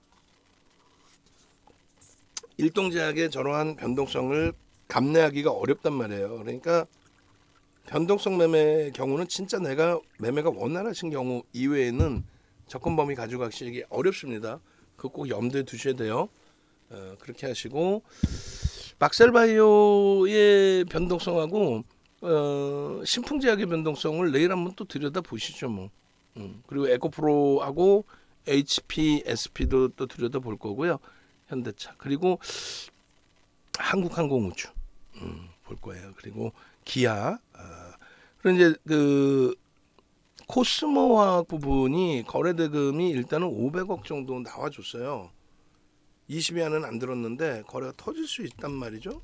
Speaker 1: 일동제약의 저러한 변동성을 감내하기가 어렵단 말이에요. 그러니까 변동성 매매의 경우는 진짜 내가 매매가 원활하신 경우 이외에는 접근 범위 가져가시기 어렵습니다. 그거 꼭 염두에 두셔야 돼요. 그렇게 하시고 막셀바이오의 변동성하고 신풍제약의 변동성을 내일 한번 또 들여다 보시죠. 뭐. 그리고 에코프로하고 HPSP도 또 들여다 볼 거고요. 현대차 그리고 한국항공우주 볼 거예요. 그리고 기아 그리고 이제 그 코스모화학 부분이 거래대금이 일단은 500억 정도 나와줬어요. 20위 안은 안 들었는데 거래가 터질 수 있단 말이죠.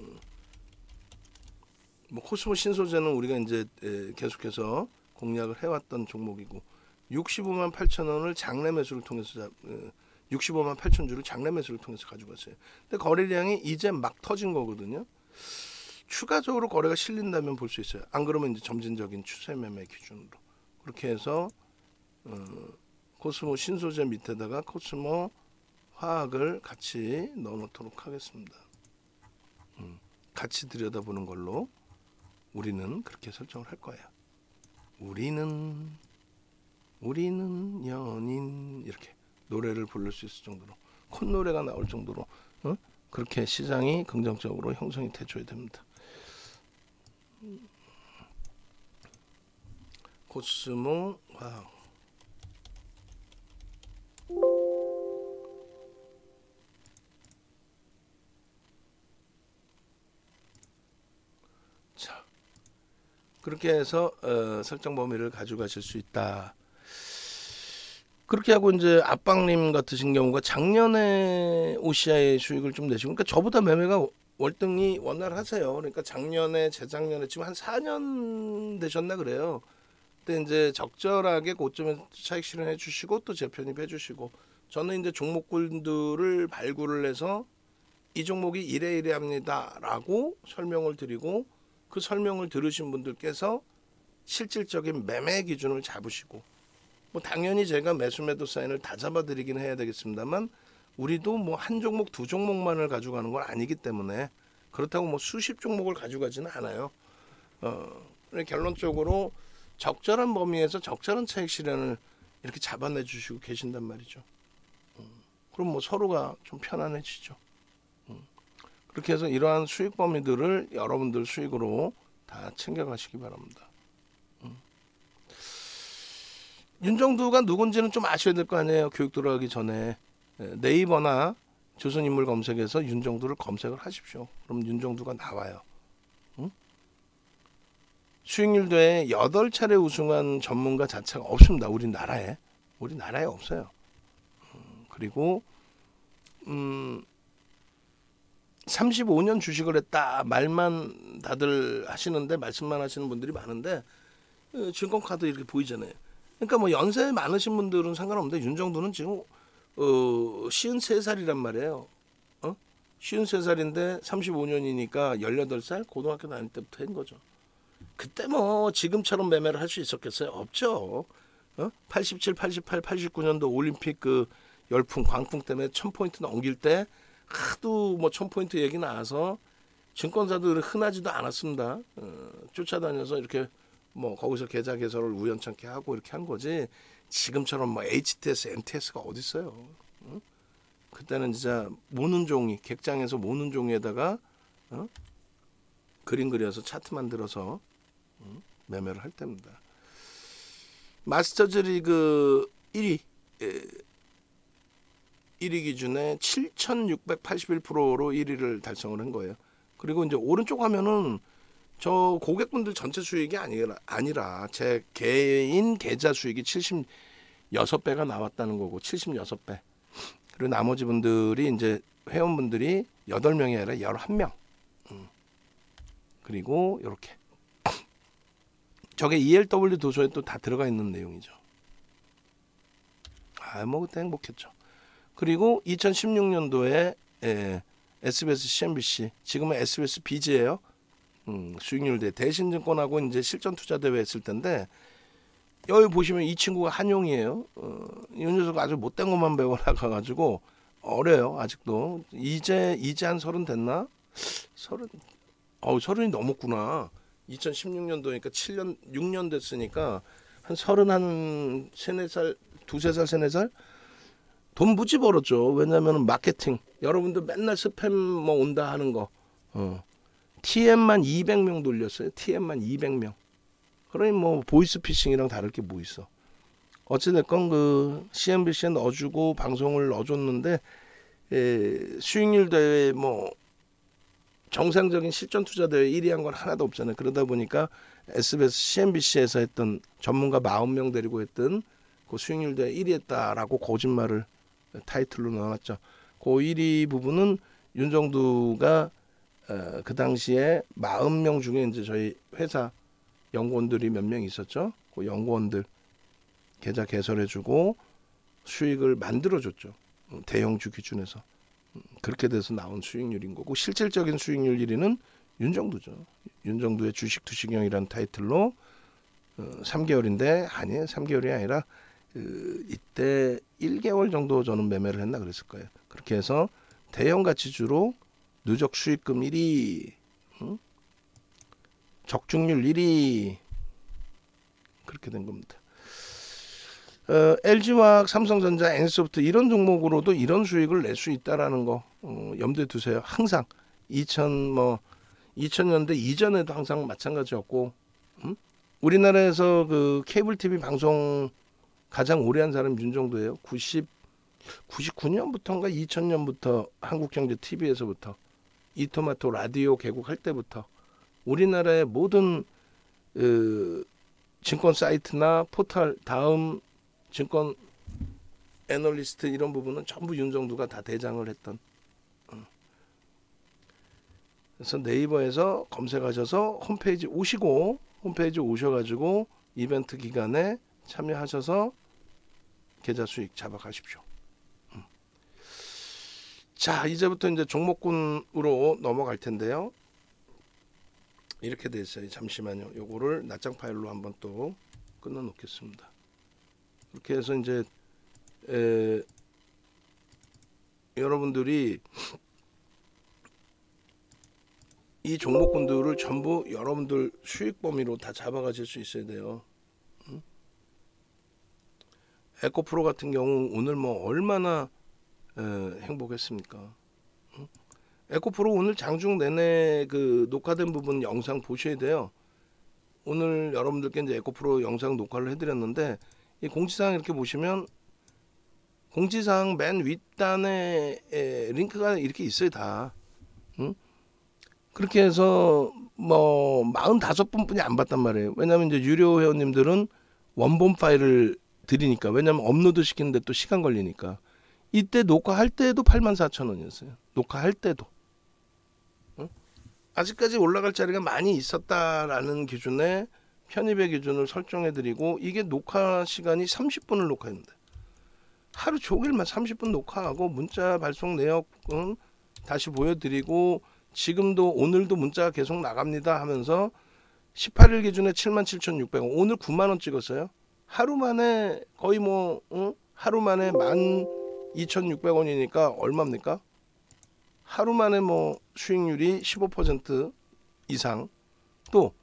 Speaker 1: 뭐 코스모 신소재는 우리가 이제 계속해서 공략을 해왔던 종목이고 65만 8천 원을 장내 매수를 통해서 65만 8천 주를 장내 매수를 통해서 가져갔어요. 근데 거래량이 이제 막 터진 거거든요. 추가적으로 거래가 실린다면 볼 수 있어요. 안 그러면 이제 점진적인 추세 매매 기준으로 그렇게 해서 코스모 신소재 밑에다가 코스모 화학을 같이 넣어놓도록 하겠습니다. 같이 들여다보는 걸로 우리는 그렇게 설정을 할 거예요. 우리는 연인 이렇게 노래를 부를 수 있을 정도로 콧노래가 나올 정도로 그렇게 시장이 긍정적으로 형성이 돼줘야 됩니다. 코스모 화학 자 그렇게 해서 설정 범위를 가져가실 수 있다. 그렇게 하고 이제 압박님 같으신 경우가 작년에 OCI 수익을 좀 내시고, 그러니까 저보다 매매가 월등히 원활하세요. 그러니까 작년에 재작년에 지금 한 4년 되셨나 그래요. 근데 이제 적절하게 고점에 차익 실현해 주시고 또 재편입해 주시고 저는 이제 종목군들을 발굴을 해서 이 종목이 이래 이래 합니다라고 설명을 드리고 그 설명을 들으신 분들께서 실질적인 매매 기준을 잡으시고 뭐 당연히 제가 매수 매도 사인을 다 잡아드리긴 해야 되겠습니다만 우리도 뭐 한 종목 두 종목만을 가져가는 건 아니기 때문에 그렇다고 뭐 수십 종목을 가져가지는 않아요. 결론적으로 적절한 범위에서 적절한 차익 실현을 이렇게 잡아내 주시고 계신단 말이죠. 그럼 뭐 서로가 좀 편안해지죠. 그렇게 해서 이러한 수익 범위들을 여러분들 수익으로 다 챙겨가시기 바랍니다. 윤정두가 누군지는 좀 아셔야 될 거 아니에요. 교육 들어가기 전에 네이버나 조선인물 검색에서 윤정두를 검색을 하십시오. 그럼 윤정두가 나와요. 수익률 대회 8차례 우승한 전문가 자체가 없습니다. 우리나라에 없어요. 그리고 35년 주식을 했다 말만 다들 하시는데 말씀만 하시는 분들이 많은데 증권카드 이렇게 보이잖아요. 그러니까 뭐 연세 많으신 분들은 상관없는데 윤정두는 지금 53살이란 말이에요. 53살인데 35년이니까 18살 고등학교 다닐 때부터 한 거죠. 그때 뭐 지금처럼 매매를 할 수 있었겠어요? 없죠. 87, 88, 89년도 올림픽 그 열풍 광풍 때문에 1000포인트 넘길 때 하도 뭐 1000포인트 얘기 나와서 증권사도 흔하지도 않았습니다. 쫓아다녀서 이렇게 뭐 거기서 계좌 개설을 우연찮게 하고 이렇게 한 거지. 지금처럼 뭐 HTS, MTS가 어디 있어요? 그때는 진짜 모는 종이 객장에서 모는 종이에다가 그림 그려서 차트 만들어서 매매를 할 때입니다. 마스터즈 리그 1위 1위 기준에 7,681%로 1위를 달성을 한 거예요. 그리고 이제 오른쪽 화면은 저 고객분들 전체 수익이 아니라 제 개인 계좌 수익이 76배가 나왔다는 거고 76배. 그리고 나머지 분들이 이제 회원분들이 8명이 아니라 11명. 그리고 이렇게 저게 ELW 도서에 또 다 들어가 있는 내용이죠. 뭐 그때 행복했죠. 그리고 2016년도에 SBS CNBC 지금은 SBS 비즈예요. 수익률 대 대신증권하고 이제 실전 투자 대회 했을 텐데 여기 보시면 이 친구가 한용이에요. 이 녀석 아주 못된 것만 배워 나가가지고 어려요 아직도. 이제 한 30 됐나? 30이 넘었구나. 2016년도니까 7년 6년 됐으니까 한 30 3-4살 2-3살 3-4살 돈 무지 벌었죠. 왜냐하면 마케팅 여러분들 맨날 스팸 뭐 온다 하는 거 TM만 200명 돌렸어요. TM만 200명. 그러니 뭐 보이스피싱이랑 다를 게 뭐 있어. 어찌됐건 그 CNBC에 넣어주고 방송을 넣어줬는데 수익률 대회 뭐 정상적인 실전 투자 대회 1위 한 건 하나도 없잖아요. 그러다 보니까 SBS CNBC에서 했던 전문가 40명 데리고 했던 그 수익률 대회 1위 했다라고 거짓말을 타이틀로 넣어놨죠. 그 1위 부분은 윤정두가 그 당시에 40명 중에 이제 저희 회사 연구원들이 몇 명 있었죠. 그 연구원들 계좌 개설해주고 수익을 만들어줬죠. 대형주 기준에서. 그렇게 돼서 나온 수익률인 거고 실질적인 수익률 1위는 윤정두죠. 윤정두의 주식 투식형이라는 타이틀로 3개월인데 아니에요. 3개월이 아니라 이때 1개월 정도 저는 매매를 했나 그랬을 거예요. 그렇게 해서 대형 가치주로 누적 수익금 1위, 적중률 1위 그렇게 된 겁니다. LG화학, 삼성전자, NC소프트 이런 종목으로도 이런 수익을 낼 수 있다라는 거 염두에 두세요. 항상 2000년대 이전에도 항상 마찬가지였고 우리나라에서 그 케이블 TV 방송 가장 오래 한 사람 윤정두예요. 99년부터인가 2000년부터 한국경제 TV에서부터 이토마토 라디오 개국할 때부터 우리나라의 모든 증권 사이트나 포털 다음 증권 애널리스트 이런 부분은 전부 윤정두가 다 대장을 했던 그래서 네이버에서 검색하셔서 홈페이지 오시고 홈페이지 오셔가지고 이벤트 기간에 참여하셔서 계좌 수익 잡아가십시오. 자, 이제부터 이제 종목군으로 넘어갈 텐데요. 이렇게 돼 있어요. 잠시만요. 요거를 낱장 파일로 한번 또 끊어 놓겠습니다. 이렇게 해서 이제 여러분들이 이 종목군들을 전부 여러분들 수익 범위로 다 잡아가실 수 있어야 돼요. 에코프로 같은 경우 오늘 뭐 얼마나 행복했습니까? 에코프로 오늘 장중 내내 그 녹화된 부분 영상 보셔야 돼요. 오늘 여러분들께 이제 에코프로 영상 녹화를 해드렸는데 이 공지사항 이렇게 보시면 공지사항 맨 윗단에 링크가 이렇게 있어요 다. 그렇게 해서 뭐 45분뿐이 안 봤단 말이에요. 왜냐하면 이제 유료 회원님들은 원본 파일을 드리니까. 왜냐하면 업로드 시키는데 또 시간 걸리니까. 이때 녹화할 때도 84,000원이었어요. 녹화할 때도. 아직까지 올라갈 자리가 많이 있었다라는 기준에 편입의 기준을 설정해드리고 이게 녹화 시간이 30분을 녹화했는데 하루 종일만 30분 녹화하고 문자 발송 내역은 다시 보여드리고 지금도 오늘도 문자가 계속 나갑니다 하면서 18일 기준에 77,600원 오늘 9만원 찍었어요. 하루 만에 거의 뭐 하루 만에 12,600원이니까 얼마입니까? 하루 만에 뭐 수익률이 15% 이상. 또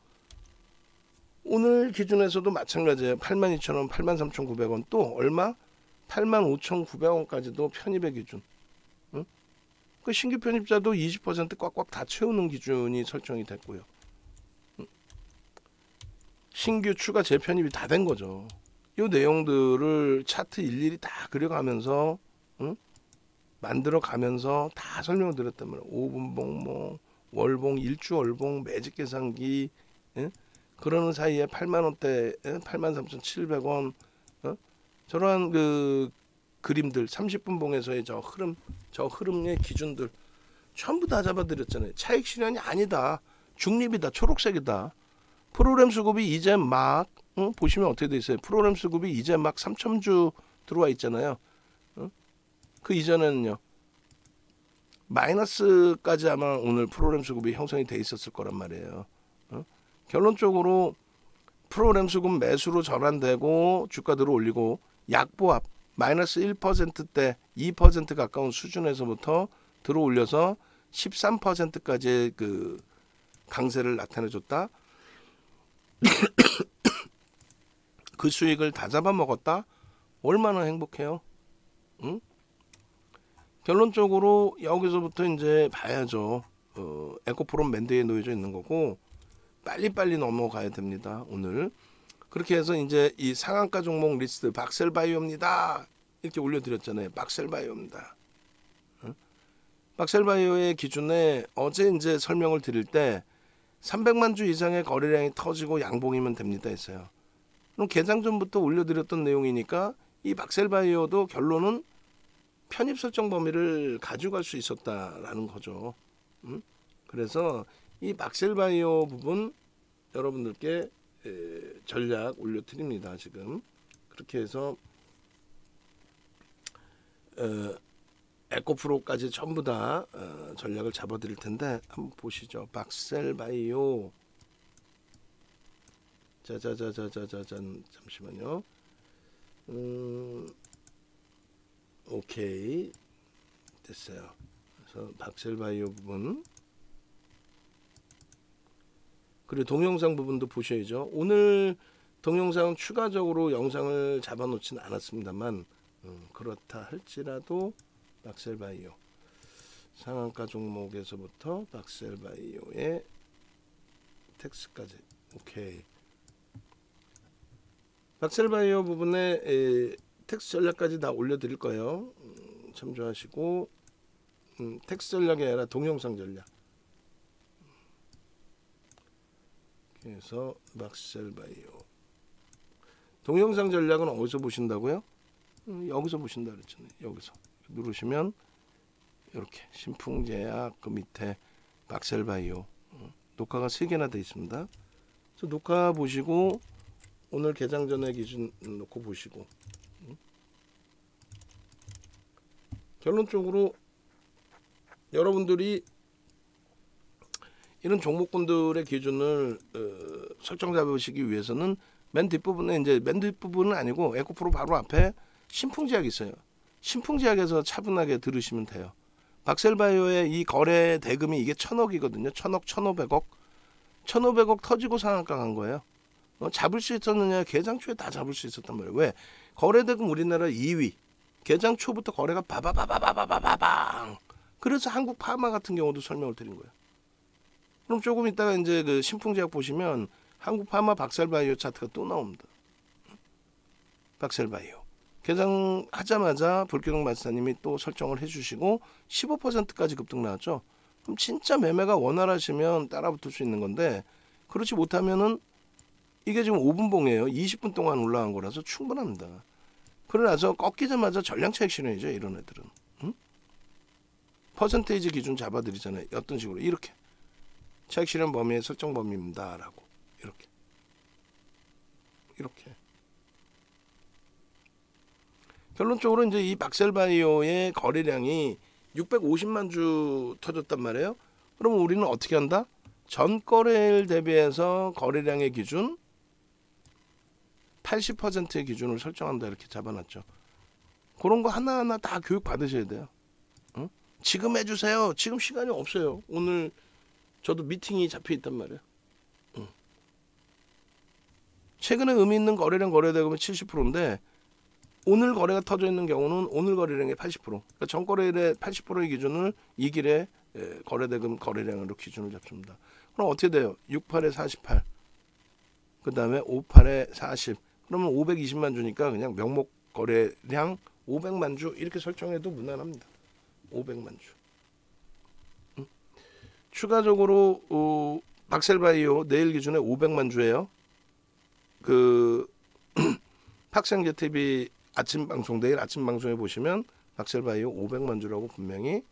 Speaker 1: 오늘 기준에서도 마찬가지예요. 82,000원, 83,900원 또 얼마? 85,900원까지도 편입의 기준. 그 신규 편입자도 20% 꽉꽉 다 채우는 기준이 설정이 됐고요. 신규 추가 재편입이 다 된 거죠. 이 내용들을 차트 일일이 다 그려가면서 만들어 가면서 다 설명을 드렸단 말이에요. 5분봉, 뭐 월봉, 일주 월봉, 매직 계산기, 그러는 사이에 8만 원대, 83,700원, 저러한 그 그림들, 30분 봉에서의 저 흐름의 기준들 전부 다 잡아드렸잖아요. 차익 실현이 아니다, 중립이다, 초록색이다. 프로그램 수급이 이제 막 보시면 어떻게 돼 있어요? 프로그램 수급이 이제 막 3,000주 들어와 있잖아요. 그 이전에는요 마이너스까지 아마 오늘 프로그램 수급이 형성이 돼 있었을 거란 말이에요. 결론적으로 프로그램 수급 매수로 전환되고 주가들을 올리고 약보합 마이너스 1%대 2% 가까운 수준에서부터 들어 올려서 13%까지의 그 강세를 나타내줬다. 그 수익을 다 잡아먹었다. 얼마나 행복해요. 결론적으로 여기서부터 이제 봐야죠. 에코프롬 맨드에 놓여져 있는 거고 빨리빨리 넘어가야 됩니다. 오늘 그렇게 해서 이제 이 상한가 종목 리스트 박셀바이오입니다. 이렇게 올려드렸잖아요. 박셀바이오입니다. 박셀바이오의 기준에 어제 이제 설명을 드릴 때 300만 주 이상의 거래량이 터지고 양봉이면 됩니다 했어요. 그럼 개장 전부터 올려드렸던 내용이니까 이 박셀바이오도 결론은 편입 설정 범위를 가져갈 수 있었다라는 거죠. 그래서 이 박셀바이오 부분 여러분들께 전략 올려드립니다. 지금 그렇게 해서 에코프로까지 전부 다 전략을 잡아드릴 텐데 한번 보시죠. 박셀바이오 자자자자자자잔 잠시만요. 오케이 됐어요. 그래서 박셀바이오 부분 그리고 동영상 부분도 보셔야죠. 오늘 동영상은 추가적으로 영상을 잡아놓지는 않았습니다만 그렇다 할지라도 박셀바이오 상한가 종목에서부터 박셀바이오의 텍스까지 오케이. 박셀바이오 부분에 텍스 전략까지 다 올려드릴 거예요. 참조하시고 텍스 전략이 아니라 동영상 전략. 그래서 박셀바이오 동영상 전략은 어디서 보신다고요? 여기서 보신다 그랬잖아요. 여기서 누르시면 이렇게 신풍제약 그 밑에 박셀바이오 녹화가 3개나 돼 있습니다. 그래서 녹화 보시고 오늘 개장 전에 기준 놓고 보시고 결론적으로 여러분들이 이런 종목군들의 기준을 설정 잡으시기 위해서는 맨 뒷부분에 이제 맨 뒷부분은 아니고 에코프로 바로 앞에 신풍제약이 있어요. 신풍제약에서 차분하게 들으시면 돼요. 박셀바이오의 이 거래 대금이 이게 1,000억이거든요. 1,000억, 1,500억. 1,500억 터지고 상한가 간 거예요. 잡을 수 있었느냐? 개장 초에 다 잡을 수 있었단 말이에요. 왜? 거래 대금 우리나라 2위. 개장 초부터 거래가 바바바바바바바방. 그래서 한국 파마 같은 경우도 설명을 드린 거예요. 그럼 조금 있다가 이제 그 신풍제약 보시면 한국 파마 박셀바이오 차트가 또 나옵니다. 박셀바이오. 개장하자마자 불기둥 마스터님이 또 설정을 해주시고 15%까지 급등 나왔죠. 그럼 진짜 매매가 원활하시면 따라붙을 수 있는 건데 그렇지 못하면은 이게 지금 5분봉이에요. 20분 동안 올라간 거라서 충분합니다. 그러나서 꺾이자마자 전량차익 실현이죠. 이런 애들은. 응? 퍼센테이지 기준 잡아드리잖아요. 어떤 식으로 이렇게 차익 실현 범위의 설정 범위입니다. 라고 이렇게 결론적으로 이제 이 박셀바이오의 거래량이 650만 주 터졌단 말이에요. 그러면 우리는 어떻게 한다? 전 거래일 대비해서 거래량의 기준 80%의 기준을 설정한다 이렇게 잡아놨죠. 그런 거 하나하나 다 교육 받으셔야 돼요. 응? 지금 해주세요. 지금 시간이 없어요. 오늘 저도 미팅이 잡혀 있단 말이에요. 응. 최근에 의미 있는 거래량 거래대금은 70%인데 오늘 거래가 터져 있는 경우는 오늘 거래량의 80%. 그러니까 전 거래일의 80%의 기준을 이 길에 거래대금 거래량으로 기준을 잡습니다. 그럼 어떻게 돼요? 68에 48. 그 다음에 58에 40. 그러면 520만 주니까 그냥 명목 거래량 500만 주 이렇게 설정해도 무난합니다. 500만 주. 응? 추가적으로 박셀바이오 내일 기준에 500만 주예요. 그 팍생제 TV 아침 방송 내일 아침 방송에 보시면 박셀바이오 500만 주라고 분명히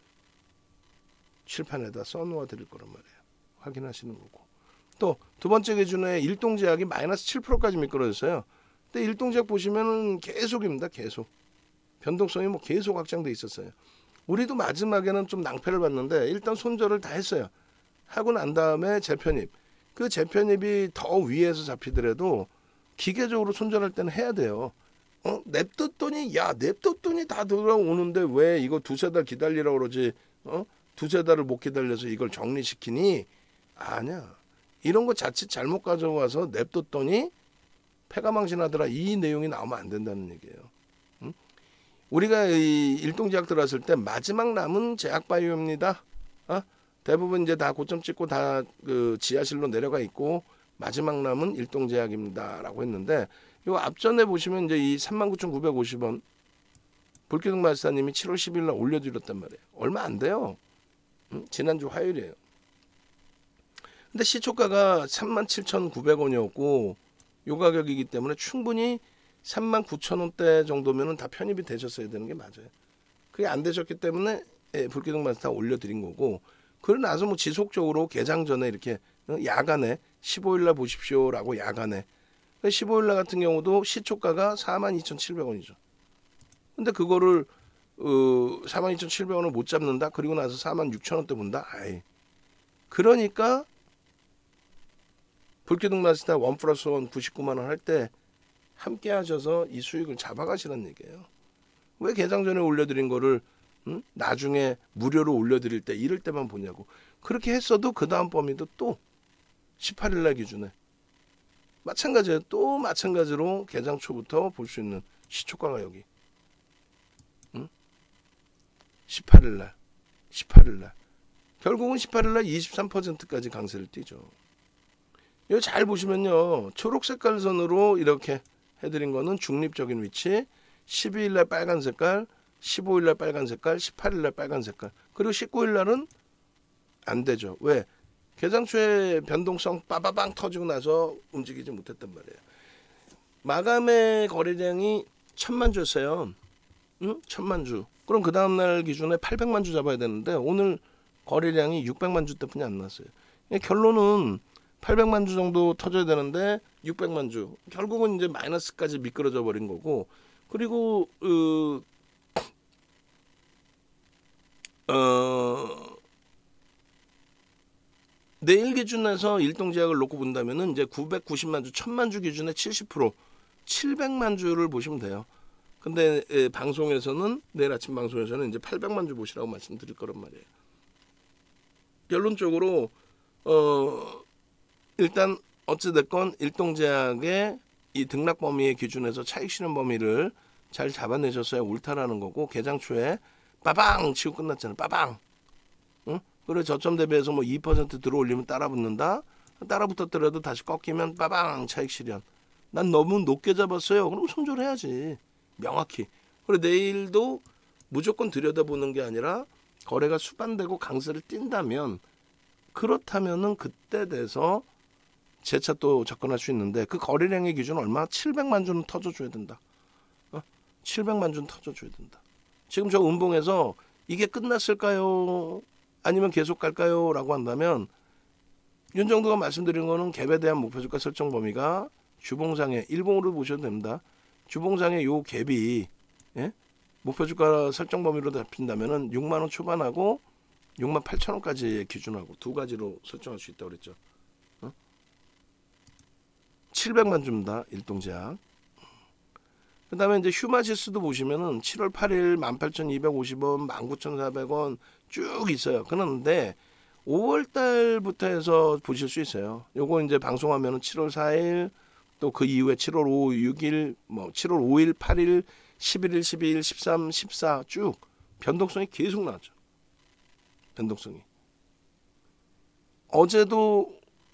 Speaker 1: 칠판에다 써놓아 드릴 거란 말이에요. 확인하시는 거고. 또 두 번째 기준에 일동제약이 마이너스 7%까지 미끄러졌어요. 근데 일동제약 보시면은 계속입니다. 계속. 변동성이 뭐 계속 확장돼 있었어요. 우리도 마지막에는 좀 낭패를 봤는데 일단 손절을 다 했어요. 하고 난 다음에 재편입. 그 재편입이 더 위에서 잡히더라도 기계적으로 손절할 때는 해야 돼요. 냅뒀더니 다 돌아오는데 왜 이거 두세 달 기다리라고 그러지? 두세 달을 못 기다려서 이걸 정리시키니? 아니야. 이런 거 자칫 잘못 가져와서 냅뒀더니 패가망신하더라. 이 내용이 나오면 안 된다는 얘기예요. 응? 우리가 이 일동제약 들어왔을 때 마지막 남은 제약바이오입니다. 대부분 이제 다 고점 찍고 다 그 지하실로 내려가 있고 마지막 남은 일동제약입니다라고 했는데 요 앞전에 보시면 이제 이 39,950원 불기둥 마스터님이 7월 10일 날 올려드렸단 말이에요. 얼마 안 돼요. 지난주 화요일이에요. 근데 시초가가 37,900원이었고 요 가격이기 때문에 충분히 39,000원대 정도면은 다 편입이 되셨어야 되는 게 맞아요. 그게 안 되셨기 때문에 불기둥 마스터 올려드린 거고 그러고 나서 뭐 지속적으로 개장 전에 이렇게 야간에 15일 날 보십시오라고 야간에 15일 날 같은 경우도 시초가가 42,700원이죠. 근데 그거를 42,700원을 못 잡는다. 그리고 나서 46,000원대 본다. 아이. 그러니까 불기둥 마스터 1+1 99만 원 할 때 함께 하셔서 이 수익을 잡아가시라는 얘기예요. 왜 개장 전에 올려드린 거를 나중에 무료로 올려드릴 때 이럴 때만 보냐고. 그렇게 했어도 그 다음 범위도 또 18일 날 기준에 마찬가지예요. 또 마찬가지로 개장 초부터 볼 수 있는 시초가가 여기 18일 날 결국은 18일 날 23%까지 강세를 띄죠. 이거 잘 보시면요. 초록 색깔 선으로 이렇게 해드린 거는 중립적인 위치 12일 날 빨간 색깔 15일 날 빨간 색깔 18일 날 빨간 색깔 그리고 19일 날은 안 되죠. 왜? 개장 초에 변동성 빠바방 터지고 나서 움직이지 못했단 말이에요. 마감의 거래량이 1,000만 주였어요. 1,000만 주. 그럼 그 다음날 기준에 800만 주 잡아야 되는데 오늘 거래량이 600만 주대뿐이 안 났어요. 결론은 800만 주 정도 터져야 되는데 600만 주. 결국은 이제 마이너스까지 미끄러져 버린 거고. 그리고 내일 기준에서 일동제약을 놓고 본다면은 이제 990만 주, 1000만 주 기준에 70%, 700만 주를 보시면 돼요. 근데 방송에서는 내일 아침 방송에서는 이제 800만 주 보시라고 말씀드릴 거란 말이에요. 결론적으로 일단 어찌 됐건 일동제약의 이 등락 범위의 기준에서 차익 실현 범위를 잘 잡아내셨어야 옳다라는 거고, 개장 초에 빠방 치고 끝났잖아요. 빠방. 응? 그래 저점 대비해서 뭐 2% 들어올리면 따라 붙는다. 따라 붙었더라도 다시 꺾이면 빠방 차익 실현. 난 너무 높게 잡았어요. 그럼 손절해야지. 명확히. 그리고 내일도 무조건 들여다보는 게 아니라 거래가 수반되고 강세를 띈다면, 그렇다면은 그때 돼서 재차 또 접근할 수 있는데, 그 거래량의 기준은 얼마? 700만 주는 터져줘야 된다. 700만 주는 터져줘야 된다. 지금 저 음봉에서 이게 끝났을까요? 아니면 계속 갈까요? 라고 한다면, 윤정도가 말씀드린 거는 갭에 대한 목표주가 설정 범위가 주봉상에 일봉으로 보셔도 됩니다. 주봉상에 요 갭이 목표주가 설정 범위로 잡힌다면은 6만 원 초반하고 6만 8천 원까지의 기준하고 두 가지로 설정할 수 있다고 그랬죠. 700만 줍니다. 일동제약. 그 다음에 이제 휴마지수도 보시면은 7월 8일 18,250원, 19,400원 쭉 있어요. 그런데 5월 달부터 해서 보실 수 있어요. 요거 이제 방송하면은 7월 4일, 또 그 이후에 7월 5, 6일, 뭐 7월 5일, 8일, 11일, 12일, 13, 14 쭉 변동성이 계속 나왔죠. 변동성이. 어제도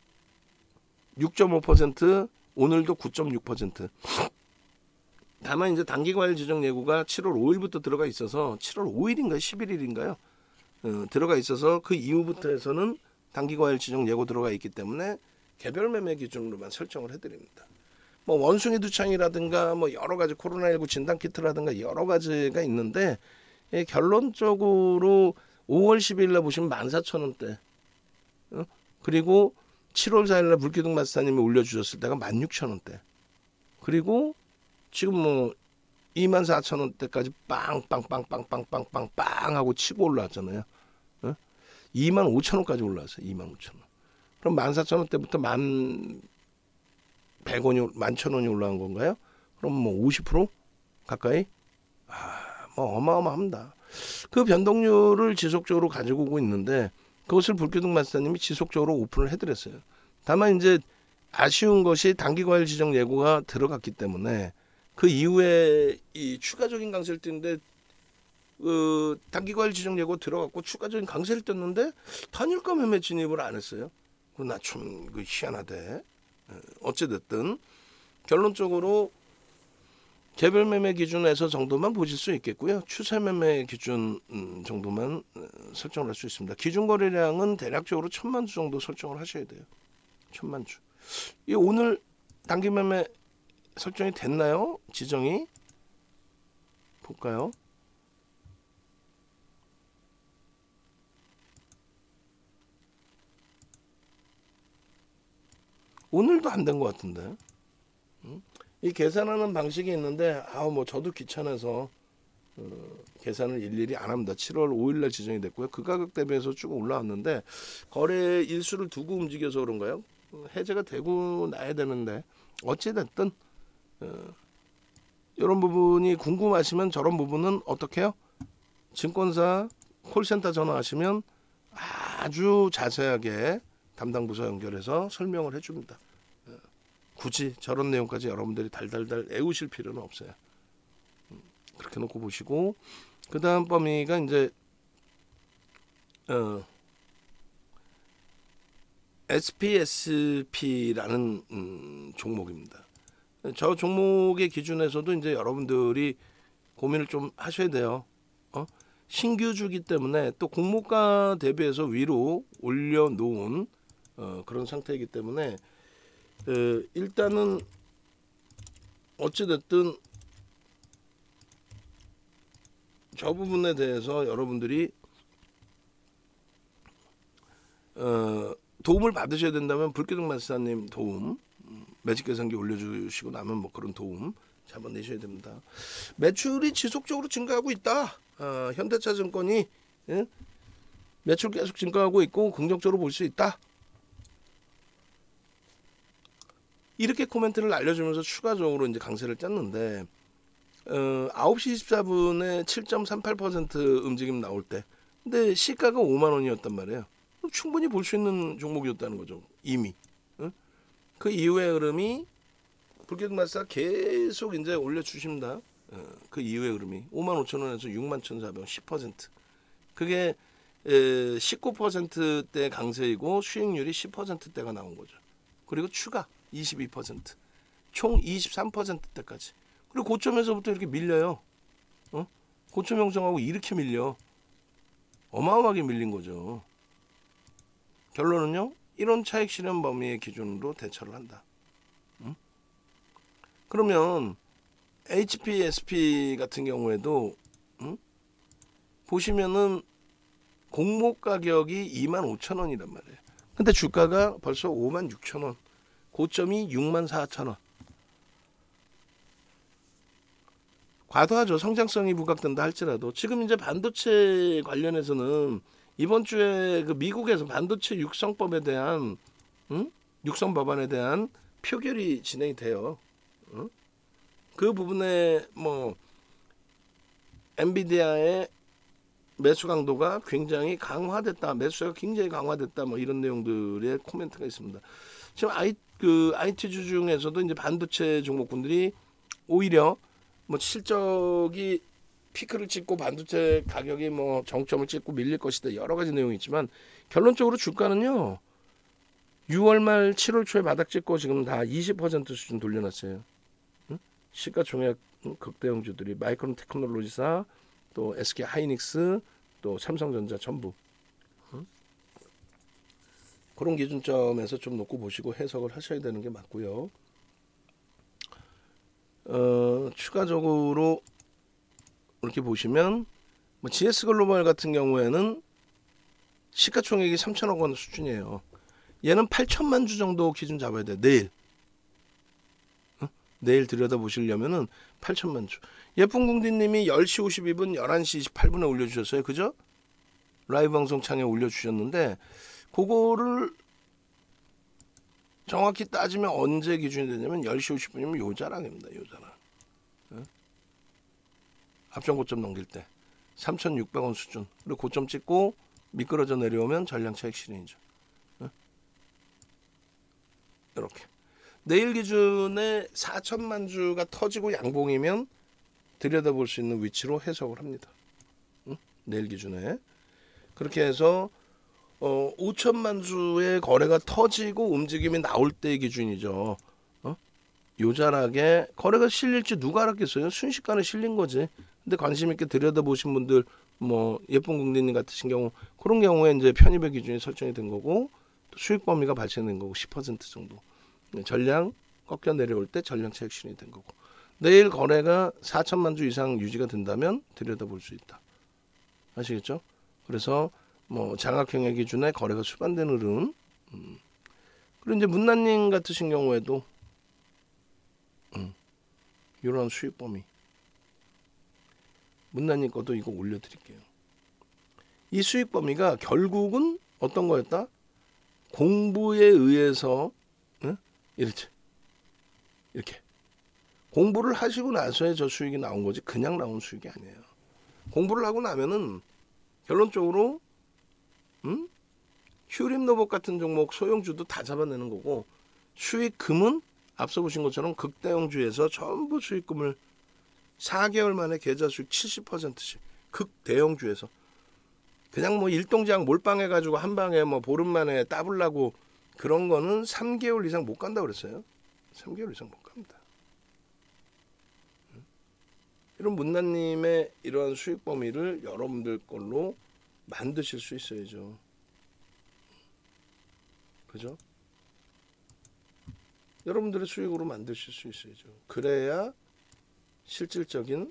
Speaker 1: 6.5%, 오늘도 9.6%. 다만 이제 단기과열 지정 예고가 7월 5일부터 들어가 있어서 7월 5일인가요? 11일인가요? 들어가 있어서 그 이후부터 해서는 단기과열 지정 예고 들어가 있기 때문에 개별 매매 기준으로만 설정을 해드립니다. 뭐 원숭이 두창이라든가 뭐 여러 가지 코로나19 진단 키트라든가 여러 가지가 있는데, 결론적으로 5월 10일 날 보시면 14,000원대, 그리고 7월 4일 날 불기둥 마스터님이 올려주셨을 때가 16,000원대, 그리고 지금 뭐 24,000원대까지 빵빵빵빵빵빵빵 하고 치고 올라왔잖아요. 25,000원까지 올라왔어요. 25,000원. 그럼 14,000원대부터 1,100원이 11,000원이 올라간 건가요? 그럼 뭐 50% 가까이? 뭐 어마어마합니다. 그 변동률을 지속적으로 가지고 오고 있는데, 그것을 불기둥 마스터님이 지속적으로 오픈을 해드렸어요. 다만 이제 아쉬운 것이 단기과열 지정 예고가 들어갔기 때문에 그 이후에 이 추가적인 강세를 띄는데, 단기과열 지정 예고 들어갔고 추가적인 강세를 띄었는데 단일가 매매 진입을 안 했어요. 나 좀 희한하대. 어찌됐든 결론적으로 개별 매매 기준에서 정도만 보실 수 있겠고요. 추세 매매 기준 정도만 설정을 할 수 있습니다. 기준 거래량은 대략적으로 1,000만 주 정도 설정을 하셔야 돼요. 1,000만 주. 이 오늘 단기 매매 설정이 됐나요? 지정이 볼까요? 오늘도 안 된 것 같은데. 이 계산하는 방식이 있는데 뭐 저도 귀찮아서 계산을 일일이 안 합니다. 7월 5일날 지정이 됐고요. 그 가격 대비해서 쭉 올라왔는데 거래 일수를 두고 움직여서 그런가요? 해제가 되고 나야 되는데, 어찌됐든 이런 부분이 궁금하시면 저런 부분은 어떻게 해요? 증권사 콜센터 전화하시면 아주 자세하게 담당 부서 연결해서 설명을 해줍니다. 굳이 저런 내용까지 여러분들이 달달달 애우실 필요는 없어요. 그렇게 놓고 보시고, 그 다음 범위가 이제 SPSP라는 종목입니다. 저 종목의 기준에서도 이제 여러분들이 고민을 좀 하셔야 돼요. 신규주기 때문에 또 공모가 대비해서 위로 올려놓은 그런 상태이기 때문에 일단은 어찌됐든 저 부분에 대해서 여러분들이 도움을 받으셔야 된다면 불기둥 마스터님 도움, 매직 계산기 올려주시고 나면 뭐 그런 도움 잡아내셔야 됩니다. 매출이 지속적으로 증가하고 있다. 현대차증권이 예? 매출 계속 증가하고 있고 긍정적으로 볼 수 있다. 이렇게 코멘트를 알려주면서 추가적으로 이제 강세를 짰는데 9시 24분에 7.38% 움직임 나올 때 근데 시가가 5만 원이었단 말이에요. 충분히 볼 수 있는 종목이었다는 거죠. 이미. 그 이후의 흐름이 불기둥 마스터 계속 이제 올려주십니다. 그 이후의 흐름이 55,000원에서 61,400원 10%. 그게 19%대 강세이고 수익률이 10%대가 나온 거죠. 그리고 추가 22%, 총 23%대까지. 그리고 고점에서부터 이렇게 밀려요. 고점 형성하고 이렇게 밀려. 어마어마하게 밀린 거죠. 결론은요. 이런 차익 실현 범위의 기준으로 대처를 한다. 그러면 HPSP 같은 경우에도 보시면은 공모 가격이 25,000원이란 말이에요. 근데 주가가 벌써 56,000원. 고점이 64,000원. 과도하죠. 성장성이 부각된다 할지라도 지금 이제 반도체 관련해서는 이번 주에 그 미국에서 반도체 육성법에 대한 육성 법안에 대한 표결이 진행이 돼요. 그 부분에 뭐 엔비디아의 매수 강도가 굉장히 강화됐다, 매수가 굉장히 강화됐다, 뭐 이런 내용들의 코멘트가 있습니다. 지금 IT주 중에서도 이제 반도체 종목군들이 오히려 뭐 실적이 피크를 찍고 반도체 가격이 뭐 정점을 찍고 밀릴 것이다, 여러 가지 내용이 있지만 결론적으로 주가는요 6월 말 7월 초에 바닥 찍고 지금 다 20% 수준 돌려놨어요. 시가총액 극대형주들이 마이크론 테크놀로지사, 또 SK 하이닉스, 또 삼성전자 전부 그런 기준점에서 좀 놓고 보시고 해석을 하셔야 되는 게 맞고요. 추가적으로 이렇게 보시면 뭐 GS글로벌 같은 경우에는 시가총액이 3천억 원 수준이에요. 얘는 8천만 주 정도 기준 잡아야 돼. 내일 들여다보시려면은 8천만 주. 예쁜궁디님이 10시 52분 11시 28분에 올려주셨어요. 그죠? 라이브 방송 창에 올려주셨는데 그거를 정확히 따지면 언제 기준이 되냐면 10시 50분이면 요 자락입니다. 요 자락. 앞전 고점 넘길 때 3,600원 수준. 그리고 고점 찍고 미끄러져 내려오면 전량 차익 실현이죠. 이렇게. 내일 기준에 4천만 주가 터지고 양봉이면 들여다볼 수 있는 위치로 해석을 합니다. 내일 기준에. 그렇게 해서 5천만 주의 거래가 터지고 움직임이 나올 때의 기준이죠. 요자락에 거래가 실릴지 누가 알았겠어요? 순식간에 실린 거지. 근데 관심 있게 들여다보신 분들 뭐 예쁜 궁디님 같으신 경우 그런 경우에 이제 편입의 기준이 설정이 된 거고 또 수익 범위가 발생된 거고 10% 정도. 전량 꺾여 내려올 때 전량 차익 실현이 된 거고 내일 거래가 4천만 주 이상 유지가 된다면 들여다볼 수 있다. 아시겠죠? 그래서 뭐 장악형의 기준에 거래가 수반되는 흐름. 그리고 이제 문난님 같으신 경우에도 이런 수익 범위. 문난님 것도 이거 올려드릴게요. 이 수익 범위가 결국은 어떤 거였다? 공부에 의해서 이렇게 공부를 하시고 나서의 저 수익이 나온 거지 그냥 나온 수익이 아니에요. 공부를 하고 나면은 결론적으로 휴림로봇 같은 종목 소형주도 다 잡아내는 거고 수익금은 앞서 보신 것처럼 극대형주에서 전부 수익금을 4개월 만에 계좌 수익 70%씩 극대형주에서 그냥 뭐 일동장 몰빵해가지고 한 방에 뭐 보름 만에 따블라고 그런 거는 3개월 이상 못 간다고 그랬어요. 3개월 이상 못 갑니다. 이런 문난님의 이러한 수익 범위를 여러분들 걸로 만드실 수 있어야죠. 그죠? 여러분들의 수익으로 만드실 수 있어야죠. 그래야 실질적인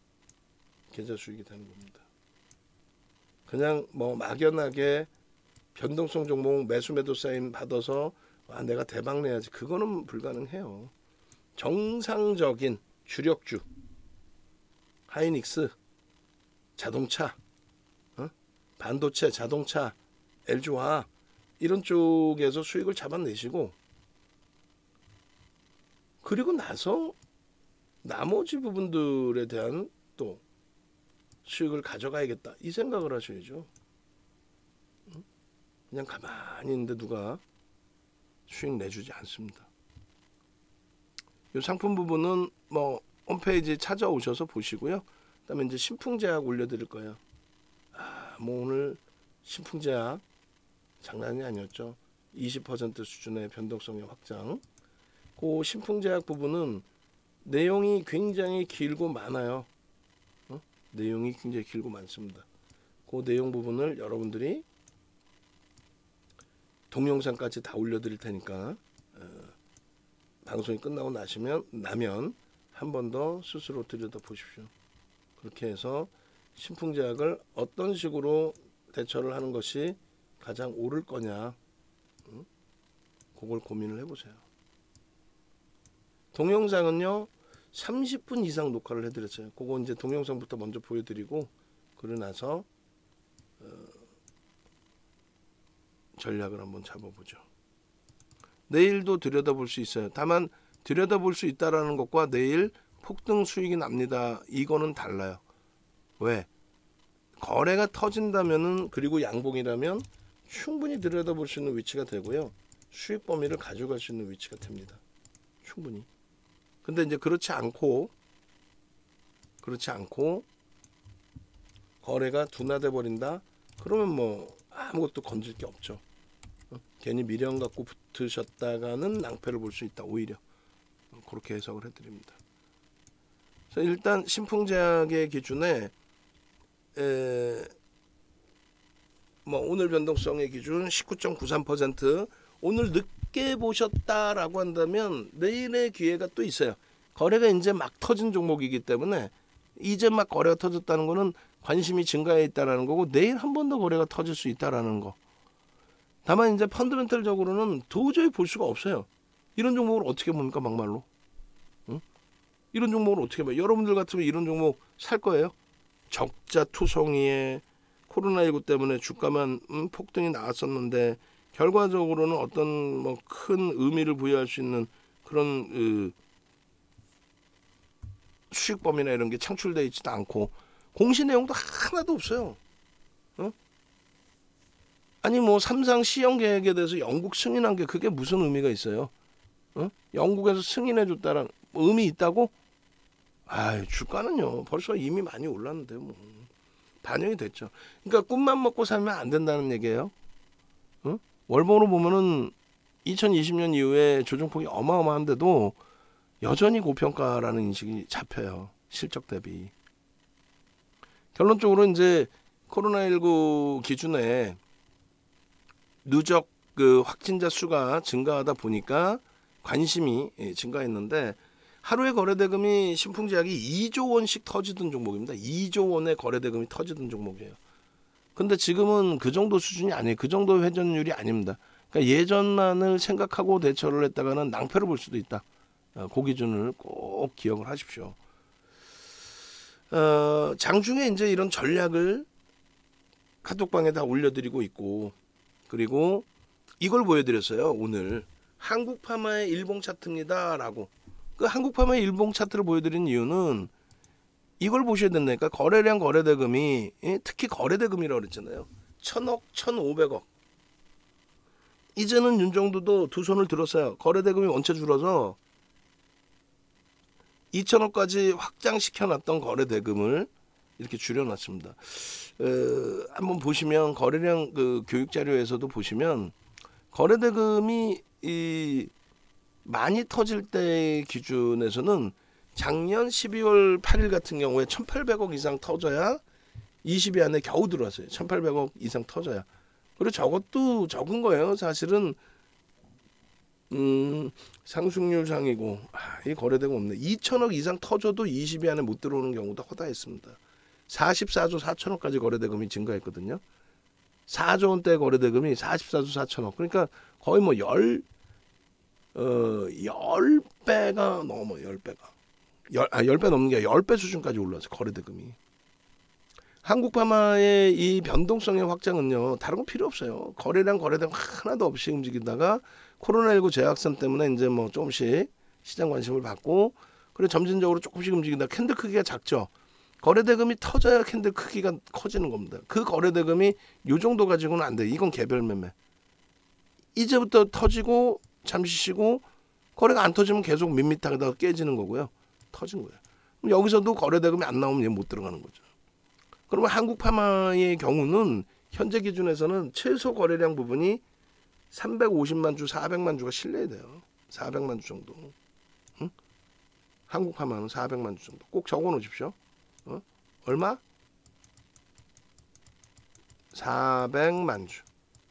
Speaker 1: 계좌 수익이 되는 겁니다. 그냥 뭐 막연하게 변동성 종목 매수 매도 사인 받아서 내가 대박 내야지, 그거는 불가능해요. 정상적인 주력주, 하이닉스, 자동차, 반도체, 자동차, LG화학 이런 쪽에서 수익을 잡아내시고, 그리고 나서 나머지 부분들에 대한 또 수익을 가져가야겠다, 이 생각을 하셔야죠. 그냥 가만히 있는데 누가 수익 내주지 않습니다. 이 상품 부분은 뭐 홈페이지 찾아오셔서 보시고요. 그다음에 이제 신풍제약 올려드릴 거예요. 뭐 오늘 신풍제약 장난이 아니었죠. 20% 수준의 변동성의 확장. 그 신풍제약 부분은 내용이 굉장히 길고 많아요. 내용이 굉장히 길고 많습니다. 그 내용 부분을 여러분들이 동영상까지 다 올려드릴 테니까 방송이 끝나고 나면 한 번 더 스스로 들여다보십시오. 그렇게 해서 신풍제약을 어떤 식으로 대처를 하는 것이 가장 옳을 거냐, 그걸 고민을 해보세요. 동영상은요 30분 이상 녹화를 해드렸어요. 그거 이제 동영상부터 먼저 보여드리고, 그러고 나서 전략을 한번 잡아보죠. 내일도 들여다볼 수 있어요. 다만 들여다볼 수 있다라는 것과 내일 폭등 수익이 납니다, 이거는 달라요. 왜? 거래가 터진다면은, 그리고 양봉이라면 충분히 들여다볼 수 있는 위치가 되고요. 수익 범위를 가져갈 수 있는 위치가 됩니다. 충분히. 근데 이제 그렇지 않고 거래가 둔화돼 버린다, 그러면 뭐 아무것도 건질 게 없죠. 괜히 미련 갖고 붙으셨다가는 낭패를 볼 수 있다, 오히려. 그렇게 해석을 해드립니다. 그래서 일단 신풍제약의 기준에 뭐 오늘 변동성의 기준 19.93%, 오늘 늦게 보셨다라고 한다면 내일의 기회가 또 있어요. 거래가 이제 막 터진 종목이기 때문에, 이제 막 거래가 터졌다는 거는 관심이 증가해 있다라는 거고, 내일 한 번 더 거래가 터질 수 있다라는 거. 다만 이제 펀드멘탈적으로는 도저히 볼 수가 없어요. 이런 종목을 어떻게 봅니까, 막말로? 이런 종목을 어떻게 봐요? 여러분들 같으면 이런 종목 살 거예요? 적자 투성이에 코로나19 때문에 주가만 폭등이 나왔었는데, 결과적으로는 어떤 뭐 큰 의미를 부여할 수 있는 그런 수익 범위나 이런 게 창출되어 있지도 않고, 공시 내용도 하나도 없어요. 아니 뭐 삼상 시형 계획에 대해서 영국 승인한 게 그게 무슨 의미가 있어요? 영국에서 승인해 줬다는 의미 있다고? 주가는요 벌써 이미 많이 올랐는데 뭐 반영이 됐죠. 그러니까 꿈만 먹고 살면 안 된다는 얘기예요. 월봉으로 보면은 2020년 이후에 조정폭이 어마어마한데도 여전히 고평가라는 인식이 잡혀요, 실적 대비. 결론적으로 이제 코로나19 기준에 누적 그 확진자 수가 증가하다 보니까 관심이 증가했는데, 하루에 거래대금이 신풍제약이 2조 원씩 터지던 종목입니다. 2조 원의 거래대금이 터지던 종목이에요. 근데 지금은 그 정도 수준이 아니에요. 그 정도 회전율이 아닙니다. 그러니까 예전만을 생각하고 대처를 했다가는 낭패를 볼 수도 있다. 그 기준을 꼭 기억을 하십시오. 장중에 이제 이런 전략을 카톡방에 다 올려드리고 있고, 그리고 이걸 보여드렸어요. 오늘 한국파마의 일봉 차트입니다 라고. 그 한국파마의 일봉 차트를 보여드린 이유는 이걸 보셔야 된다니까. 거래량 거래대금이, 특히 거래대금이라고 그랬잖아요. 1000억 1500억. 이제는 윤정두도 두 손을 들었어요. 거래대금이 원체 줄어서 2000억까지 확장시켜놨던 거래대금을 이렇게 줄여놨습니다. 한번 보시면 거래량 그 교육자료에서도 보시면 거래대금이 많이 터질 때 기준에서는 작년 12월 8일 같은 경우에 1800억 이상 터져야 20위 안에 겨우 들어왔어요. 1800억 이상 터져야. 그리고 저것도 적은 거예요. 사실은 상승률 상이고 이 거래대금 없네. 2000억 이상 터져도 20위 안에 못 들어오는 경우도 허다했습니다. 44조 4천억까지 거래대금이 증가했거든요. 4조 원대 거래 대금이 44조 4천억. 그러니까 거의 뭐 10배가 넘어. 10배가. 10배 넘는 게 10배 수준까지 올라왔어요. 거래 대금이. 한국파마의 이 변동성의 확장은요, 다른 건 필요 없어요. 거래량 거래량 하나도 없이 움직이다가 코로나19 재확산 때문에 이제 뭐 조금씩 시장 관심을 받고, 그리고 점진적으로 조금씩 움직이다 캔들 크기가 작죠. 거래 대금이 터져야 캔들 크기가 커지는 겁니다. 그 거래 대금이 요 정도 가지고는 안 돼. 이건 개별 매매. 이제부터 터지고 잠시 쉬고, 거래가 안 터지면 계속 밋밋하다가 깨지는 거고요. 터진 거예요. 그럼 여기서도 거래 대금이 안 나오면 얘 못 들어가는 거죠. 그러면 한국파마의 경우는 현재 기준에서는 최소 거래량 부분이 350만 주, 400만 주가 실려야 돼요. 400만 주 정도. 응? 한국파마는 400만 주 정도. 꼭 적어 놓으십시오. 얼마? 400만 주.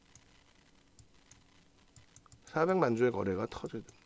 Speaker 1: 400만 주의 거래가 터져야 됩니다.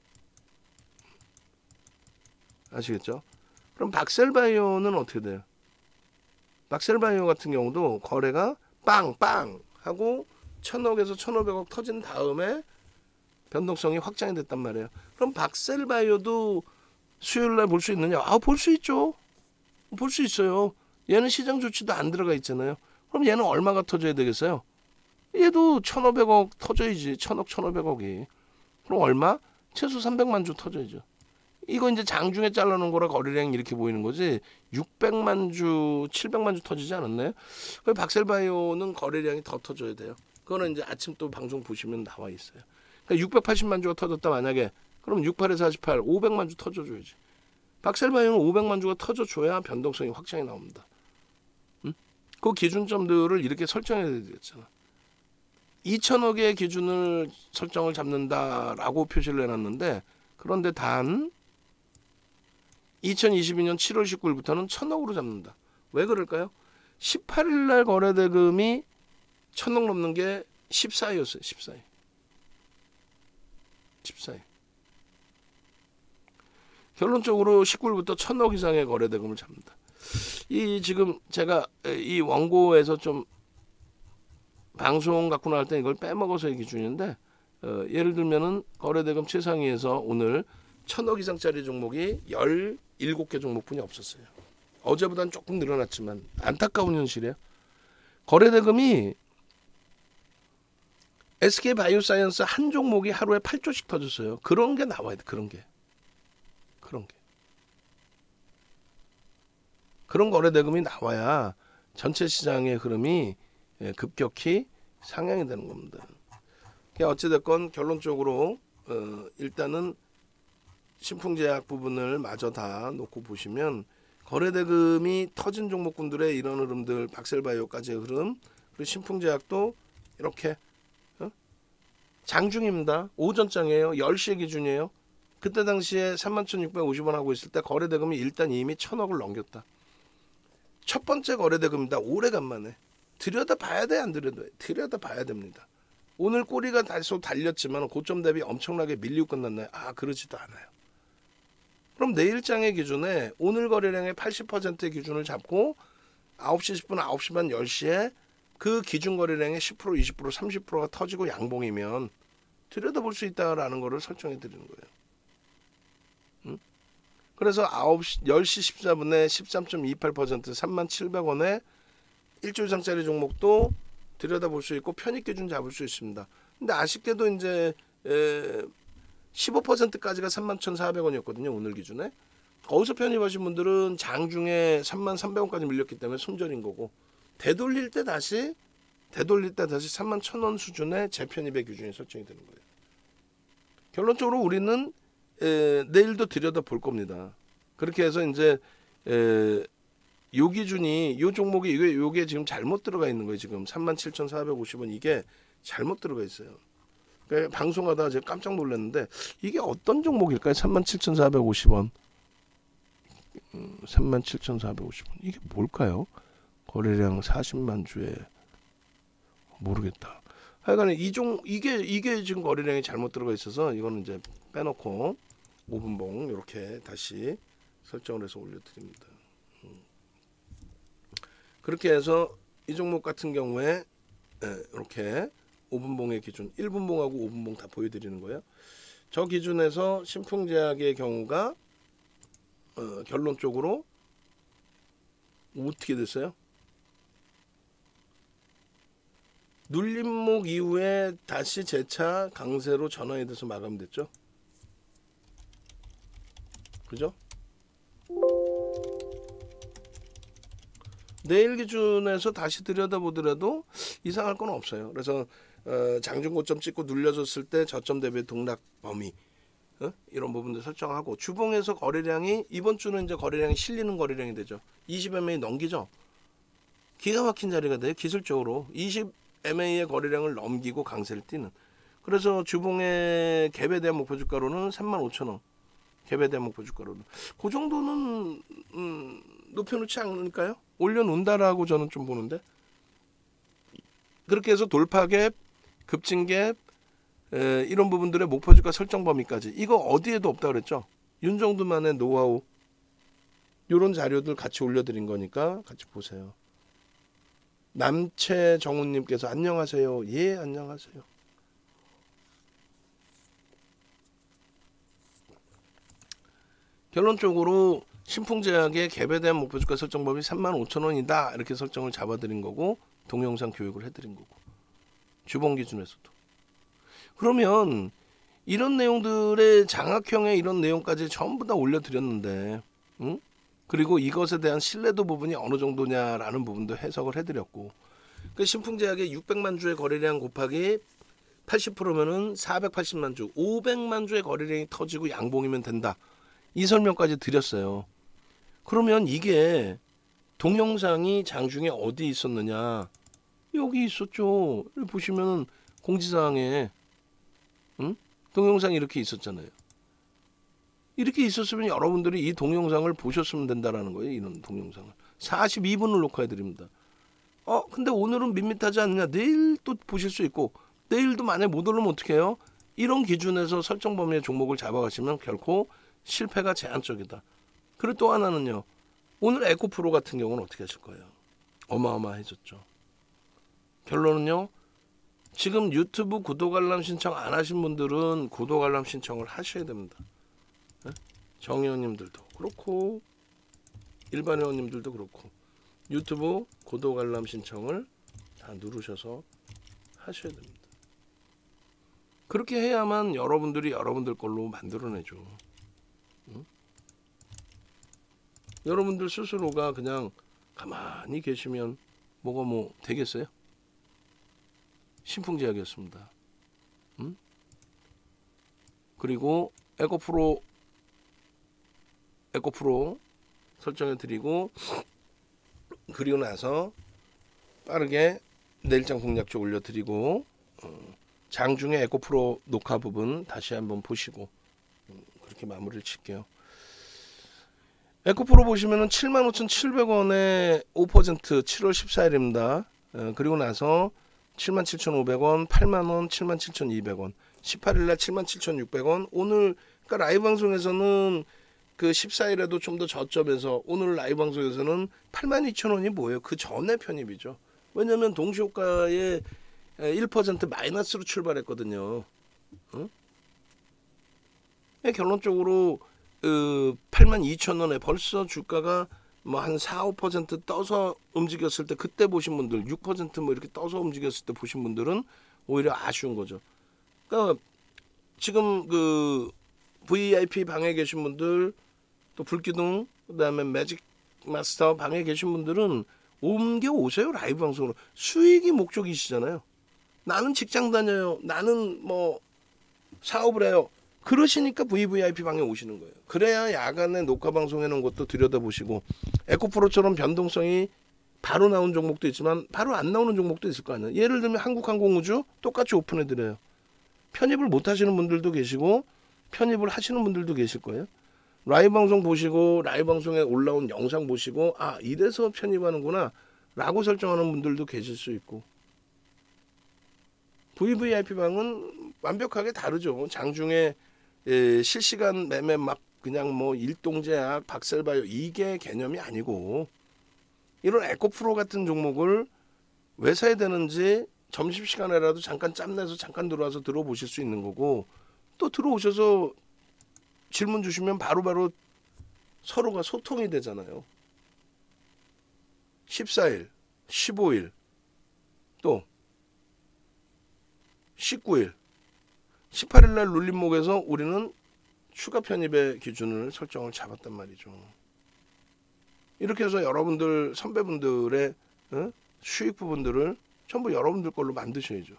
Speaker 1: 아시겠죠? 그럼 박셀바이오는 어떻게 돼요? 박셀바이오 같은 경우도 거래가 빵빵 하고 1000억에서 1500억 터진 다음에 변동성이 확장이 됐단 말이에요. 그럼 박셀바이오도 수요일날 볼 수 있느냐? 볼 수 있죠. 볼 수 있어요. 얘는 시장 조치도 안 들어가 있잖아요. 그럼 얘는 얼마가 터져야 되겠어요? 얘도 1500억 터져야지. 1000억 1500억이. 그럼 얼마? 최소 300만 주 터져야죠. 이거 이제 장중에 잘라놓은 거라 거래량이 이렇게 보이는 거지. 600만 주, 700만 주 터지지 않았나요? 그 박셀바이오는 거래량이 더 터져야 돼요. 그거는 이제 아침 또 방송 보시면 나와 있어요. 그러니까 680만 주가 터졌다 만약에, 그럼 68에서 48, 500만 주 터져줘야지. 박셀바이오는 500만 주가 터져줘야 변동성이 확장이 나옵니다. 응? 그 기준점들을 이렇게 설정해야 되겠잖아. 2천억의 기준을 설정을 잡는다라고 표시를 해놨는데, 그런데 단 2022년 7월 19일부터는 1000억으로 잡는다. 왜 그럴까요? 18일 날 거래 대금이 1000억 넘는 게 14일이었어요. 14일. 14일. 결론적으로 19일부터 1000억 이상의 거래 대금을 잡는다. 이 지금 제가 이 원고에서 좀 방송 갖고 나갈 때 이걸 빼먹어서의 기준인데, 예를 들면은 거래 대금 최상위에서 오늘 1000억 이상짜리 종목이 17개 종목뿐이 없었어요. 어제보다는 조금 늘어났지만 안타까운 현실이에요. 거래 대금이 SK바이오사이언스 한 종목이 하루에 8조씩 터졌어요. 그런 게 나와야 돼. 그런 게. 그런 거래 대금이 나와야 전체 시장의 흐름이 급격히 상향이 되는 겁니다. 어찌됐건 결론적으로 일단은 신풍제약 부분을 마저 다 놓고 보시면 거래 대금이 터진 종목군들의 이런 흐름들, 박셀바이오까지의 흐름, 그리고 신풍제약도 이렇게 장중입니다. 오전장이에요. 10시의 기준이에요. 그때 당시에 31,650원 하고 있을 때 거래 대금이 일단 이미 1000억을 넘겼다. 첫 번째 거래 대금입니다. 오래간만에. 들여다봐야 돼, 안 들여다봐야 됩니다. 오늘 꼬리가 다소 달렸지만 고점 대비 엄청나게 밀리고 끝났나요? 그러지도 않아요. 그럼 내일장의 기준에 오늘 거래량의 80%의 기준을 잡고 9시 10분, 9시 반, 10시에 그 기준 거래량의 10%, 20%, 30%가 터지고 양봉이면 들여다볼 수 있다라는 거를 설정해 드리는 거예요. 그래서 10시 14분에 13.28% 37,700원에 1조 이상짜리 종목도 들여다볼 수 있고 편입 기준 잡을 수 있습니다. 근데 아쉽게도 이제 15%까지가 31,400원이었거든요. 오늘 기준에. 거기서 편입하신 분들은 장중에 33,300원까지 밀렸기 때문에 손절인 거고, 되돌릴 때 다시 31,000원 수준의 재편입의 기준이 설정이 되는 거예요. 결론적으로 우리는 내일도 들여다볼 겁니다. 그렇게 해서 이제 요 기준이, 요 종목이 요게 지금 잘못 들어가 있는 거예요. 지금 37,450원 이게 잘못 들어가 있어요. 그러니까 방송하다가 제가 깜짝 놀랐는데 이게 어떤 종목일까요? 37,450원. 37,450원. 이게 뭘까요? 거래량 40만 주에 모르겠다. 하여간에 이게 지금 거래량이 잘못 들어가 있어서 이거는 이제 빼놓고 5분봉 이렇게 다시 설정을 해서 올려드립니다. 그렇게 해서 이 종목 같은 경우에 이렇게 5분봉의 기준 1분봉하고 5분봉 다 보여드리는 거예요. 저 기준에서 신풍제약의 경우가 결론적으로 어떻게 됐어요? 눌림목 이후에 다시 재차 강세로 전환이 돼서 마감됐죠. 그죠? 내일 기준에서 다시 들여다보더라도 이상할 건 없어요. 그래서 장중 고점 찍고 눌려졌을 때 저점 대비 등락 범위 이런 부분들 설정하고, 주봉에서 거래량이 이번 주는 이제 거래량이 실리는 거래량이 되죠. 20MA 넘기죠. 기가 막힌 자리가 돼요. 기술적으로 20MA의 거래량을 넘기고 강세를 띠는. 그래서 주봉의 갭에 대한 목표 주가로는 35,000원. 갭에 대한 목표 주가로는 그 정도는 높여놓지 않을까요? 올려놓는다라고 저는 좀 보는데, 그렇게 해서 돌파갭, 급진갭 이런 부분들의 목표 주가 설정 범위까지, 이거 어디에도 없다 그랬죠. 윤정두만의 노하우, 이런 자료들 같이 올려드린 거니까 같이 보세요. 남채정훈님께서 안녕하세요. 예, 안녕하세요. 결론적으로 신풍제약의 갭에 대한 목표 주가 설정 범위 35,000원이다 이렇게 설정을 잡아드린 거고, 동영상 교육을 해드린 거고, 주봉 기준에서도. 그러면 이런 내용들의 장학형의 이런 내용까지 전부 다 올려드렸는데, 그리고 이것에 대한 신뢰도 부분이 어느 정도냐라는 부분도 해석을 해드렸고, 그 신풍제약의 600만 주의 거래량 곱하기 80%면은 480만 주, 500만 주의 거래량이 터지고 양봉이면 된다. 이 설명까지 드렸어요. 그러면 이게 동영상이 장중에 어디 있었느냐? 여기 있었죠. 보시면은 공지사항에 동영상이 이렇게 있었잖아요. 이렇게 있었으면 여러분들이 이 동영상을 보셨으면 된다라는 거예요. 이런 동영상을 42분을 녹화해 드립니다. 근데 오늘은 밋밋하지 않느냐? 내일 또 보실 수 있고, 내일도 만약에 못 오르면 어떻게 해요? 이런 기준에서 설정 범위의 종목을 잡아가시면 결코 실패가 제한적이다. 그리고 또 하나는요. 오늘 에코프로 같은 경우는 어떻게 하실 거예요? 어마어마해졌죠. 결론은요. 지금 유튜브 구독 알람 신청 안 하신 분들은 구독 알람 신청을 하셔야 됩니다. 정의원님들도 그렇고 일반 회원님들도 그렇고 유튜브 구독 알람 신청을 다 누르셔서 하셔야 됩니다. 그렇게 해야만 여러분들이 여러분들 걸로 만들어내죠. 여러분들 스스로가 그냥 가만히 계시면 뭐가 뭐 되겠어요? 신풍제약이었습니다. 그리고 에코프로 설정해 드리고, 그리고 나서 빠르게 내일장 공략조 올려 드리고, 장중에 에코프로 녹화 부분 다시 한번 보시고 그렇게 마무리를 칠게요. 에코프로 보시면은 75,700원에 5% 7월 14일입니다. 그리고 나서 77,500원, 8만원, 77,200원, 18일날 77,600원. 오늘 그러니까 라이브 방송에서는 그 14일에도 좀 더 저점에서, 오늘 라이브 방송에서는 82,000원이 뭐예요? 그 전에 편입이죠. 왜냐하면 동시효과의 1% 마이너스로 출발했거든요. 결론적으로 82,000원에 벌써 주가가 뭐 한 4, 5% 떠서 움직였을 때, 그때 보신 분들 6% 이렇게 떠서 움직였을 때 보신 분들은 오히려 아쉬운 거죠. 그러니까 지금 그 VIP 방에 계신 분들, 또 불기둥, 그다음에 매직 마스터 방에 계신 분들은 옮겨 오세요. 라이브 방송으로. 수익이 목적이시잖아요. 나는 직장 다녀요. 나는 뭐 사업을 해요. 그러시니까 VVIP 방에 오시는 거예요. 그래야 야간에 녹화 방송해놓은 것도 들여다보시고, 에코프로처럼 변동성이 바로 나온 종목도 있지만 바로 안 나오는 종목도 있을 거 아니에요. 예를 들면 한국항공우주 똑같이 오픈해드려요. 편입을 못 하시는 분들도 계시고 편입을 하시는 분들도 계실 거예요. 라이브 방송 보시고 라이브 방송에 올라온 영상 보시고 이래서 편입하는구나 라고 설정하는 분들도 계실 수 있고, VVIP 방은 완벽하게 다르죠. 장중에 실시간 매매 막 그냥 뭐 일동제약, 박셀바이오 이게 개념이 아니고, 이런 에코프로 같은 종목을 왜 사야 되는지 점심시간에라도 잠깐 짬내서 잠깐 들어와서 들어보실 수 있는 거고, 또 들어오셔서 질문 주시면 바로바로 서로가 소통이 되잖아요. 14일, 15일, 또 19일, 18일 날 룰림목에서 우리는 추가 편입의 기준을 설정을 잡았단 말이죠. 이렇게 해서 여러분들 선배분들의 수익 부분들을 전부 여러분들 걸로 만드셔야죠.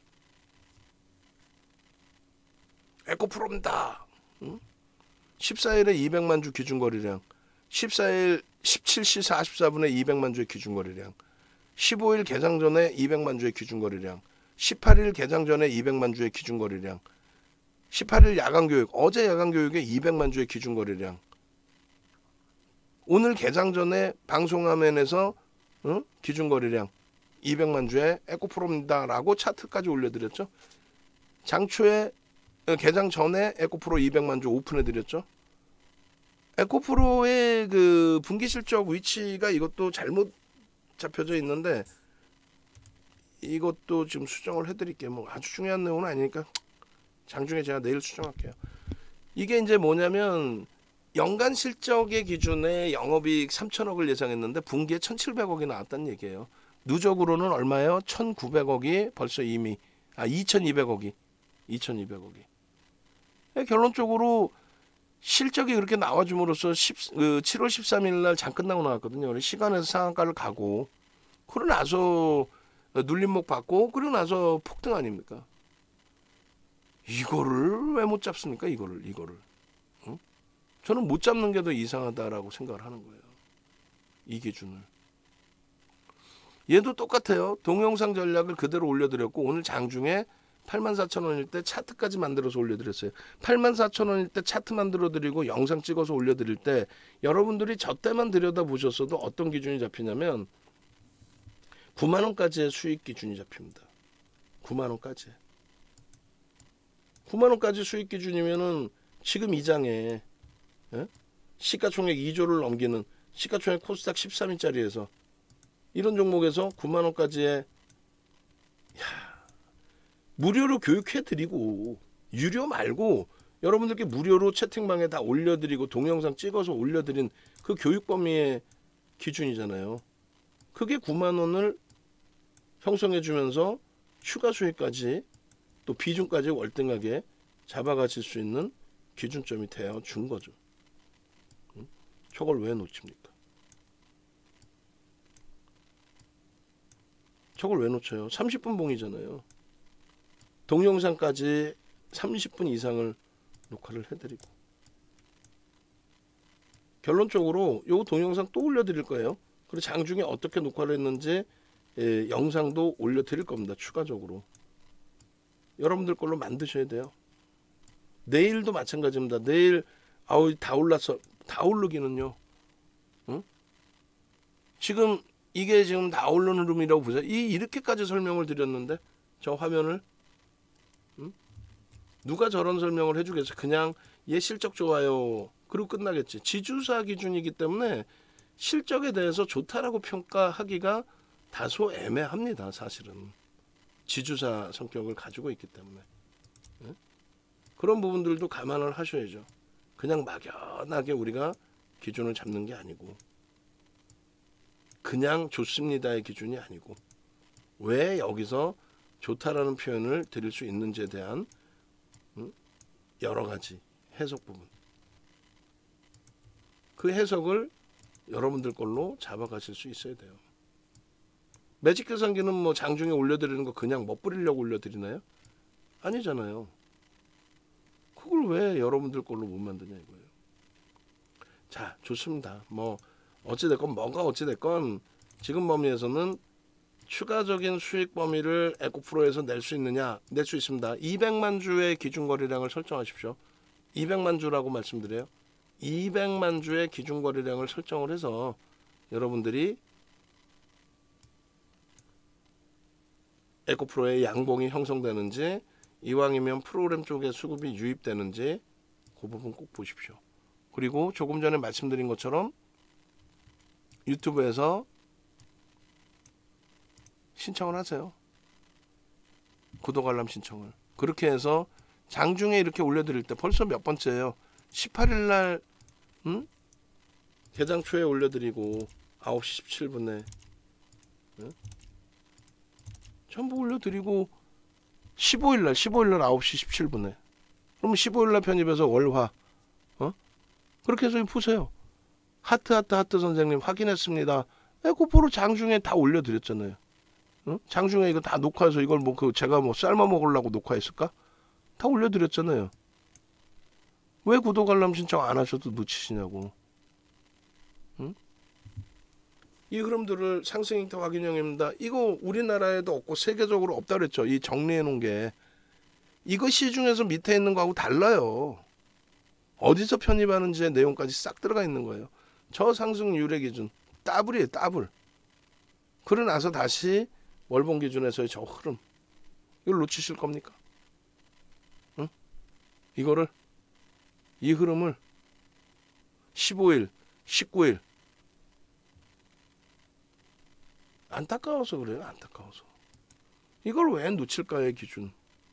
Speaker 1: 에코프로입니다. 14일에 200만 주 기준 거래량, 14일 17시 44분에 200만 주의 기준 거래량, 15일 개장 전에 200만 주의 기준 거래량, 18일 개장 전에 200만 주의 기준 거래량, 18일 야간 교육, 어제 야간 교육에 200만 주의 기준 거래량, 오늘 개장 전에 방송화면에서 기준 거래량 200만 주의 에코프로입니다라고 차트까지 올려드렸죠. 장초에 개장 전에 에코프로 200만 주 오픈해드렸죠. 에코프로의 그 분기 실적 위치가 이것도 잘못 잡혀져 있는데, 이것도 지금 수정을 해드릴게요. 뭐 아주 중요한 내용은 아니니까 장중에 제가 내일 수정할게요. 이게 이제 뭐냐면 연간 실적의 기준에 영업이익 3천억을 예상했는데 분기에 1,700억이 나왔다는 얘기예요. 누적으로는 얼마예요? 1,900억이 벌써 이미 2,200억이 결론적으로 실적이 그렇게 나와줌으로써 7월 13일 날 장 끝나고 나왔거든요. 시간에서 상한가를 가고, 그러고 나서 눌림목 받고, 그러고 나서 폭등 아닙니까? 이거를 왜 못 잡습니까? 이거를 응? 저는 못 잡는 게 더 이상하다라고 생각을 하는 거예요. 이 기준을. 얘도 똑같아요. 동영상 전략을 그대로 올려드렸고, 오늘 장중에 84,000원일 때 차트까지 만들어서 올려드렸어요. 84,000원일 때 차트 만들어드리고 영상 찍어서 올려드릴 때 여러분들이 저 때만 들여다보셨어도 어떤 기준이 잡히냐면 9만원까지의 수익 기준이 잡힙니다. 9만원까지. 9만원까지 수익 기준이면은 지금 이 장에 시가총액 2조를 넘기는 시가총액 코스닥 13인짜리에서 이런 종목에서 9만원까지의 무료로 교육해드리고, 유료 말고 여러분들께 무료로 채팅방에 다 올려드리고 동영상 찍어서 올려드린 그 교육 범위의 기준이잖아요. 그게 9만원을 형성해주면서 추가 수익까지 또 비중까지 월등하게 잡아가실 수 있는 기준점이 되어 준 거죠. 저걸 왜 놓칩니까? 저걸 왜 놓쳐요? 30분 봉이잖아요. 동영상까지 30분 이상을 녹화를 해드리고, 결론적으로 요 동영상 또 올려드릴 거예요. 그리고 장중에 어떻게 녹화를 했는지 영상도 올려드릴 겁니다. 추가적으로 여러분들 걸로 만드셔야 돼요. 내일도 마찬가지입니다. 내일 다 올랐어. 다 오르기는요. 응? 지금 이게 지금 다 오르는 룸이라고 보세요. 이렇게까지 설명을 드렸는데 저 화면을 누가 저런 설명을 해주겠어요? 그냥 얘 실적 좋아요. 그리고 끝나겠지. 지주사 기준이기 때문에 실적에 대해서 좋다라고 평가하기가 다소 애매합니다. 사실은. 지주사 성격을 가지고 있기 때문에. 그런 부분들도 감안을 하셔야죠. 그냥 막연하게 우리가 기준을 잡는 게 아니고, 그냥 좋습니다의 기준이 아니고, 왜 여기서 좋다라는 표현을 드릴 수 있는지에 대한 여러 가지 해석 부분, 그 해석을 여러분들 걸로 잡아가실 수 있어야 돼요. 매직 계산기는 뭐 장중에 올려드리는 거 그냥 멋부리려고 올려드리나요? 아니잖아요. 그걸 왜 여러분들 걸로 못 만드냐 이거예요. 자, 좋습니다. 뭐 어찌됐건 뭐가 어찌됐건 지금 범위에서는 추가적인 수익 범위를 에코프로에서 낼 수 있느냐? 낼 수 있습니다. 200만 주의 기준 거래량을 설정하십시오. 200만 주라고 말씀드려요. 200만 주의 기준 거래량을 설정을 해서 여러분들이 에코프로의 양봉이 형성되는지, 이왕이면 프로그램 쪽에 수급이 유입되는지 그 부분 꼭 보십시오. 그리고 조금 전에 말씀드린 것처럼 유튜브에서 신청을 하세요. 구독 알람 신청을. 그렇게 해서 장중에 이렇게 올려드릴 때 벌써 몇 번째예요. 18일 날 개장 초에 올려드리고 9시 17분에 전부 올려드리고 15일 날 9시 17분에 그러면 15일 날 편입해서 월화 그렇게 해서 보세요. 하트 선생님 확인했습니다. 에코프로 장중에 다 올려드렸잖아요. 장중에 이거 다 녹화해서 이걸 뭐 제가 뭐 삶아 먹으려고 녹화했을까? 다 올려드렸잖아요. 왜 구독 알람 신청 안 하셔도 놓치시냐고. 이 흐름들을 상승 잉태 확인형입니다. 이거 우리나라에도 없고 세계적으로 없다 그랬죠. 이 정리해 놓은 게. 이거 시중에서 밑에 있는 거하고 달라요. 어디서 편입하는지의 내용까지 싹 들어가 있는 거예요. 저 상승 유례 기준 더블이에요. 더블. 그러고 나서 다시 월봉 기준에서의 저 흐름. 이걸 놓치실 겁니까? 이 흐름을 15일, 19일 안타까워서 그래요. 안타까워서. 이걸 왜 놓칠까의 기준.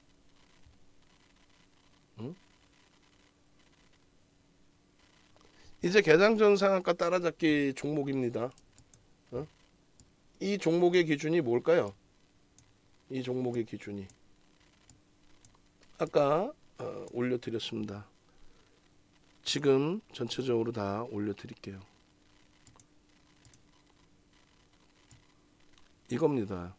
Speaker 1: 이제 개장전 상한가 따라잡기 종목입니다. 이 종목의 기준이 뭘까요? 이 종목의 기준이 아까 올려드렸습니다. 지금 전체적으로 다 올려드릴게요. 이겁니다.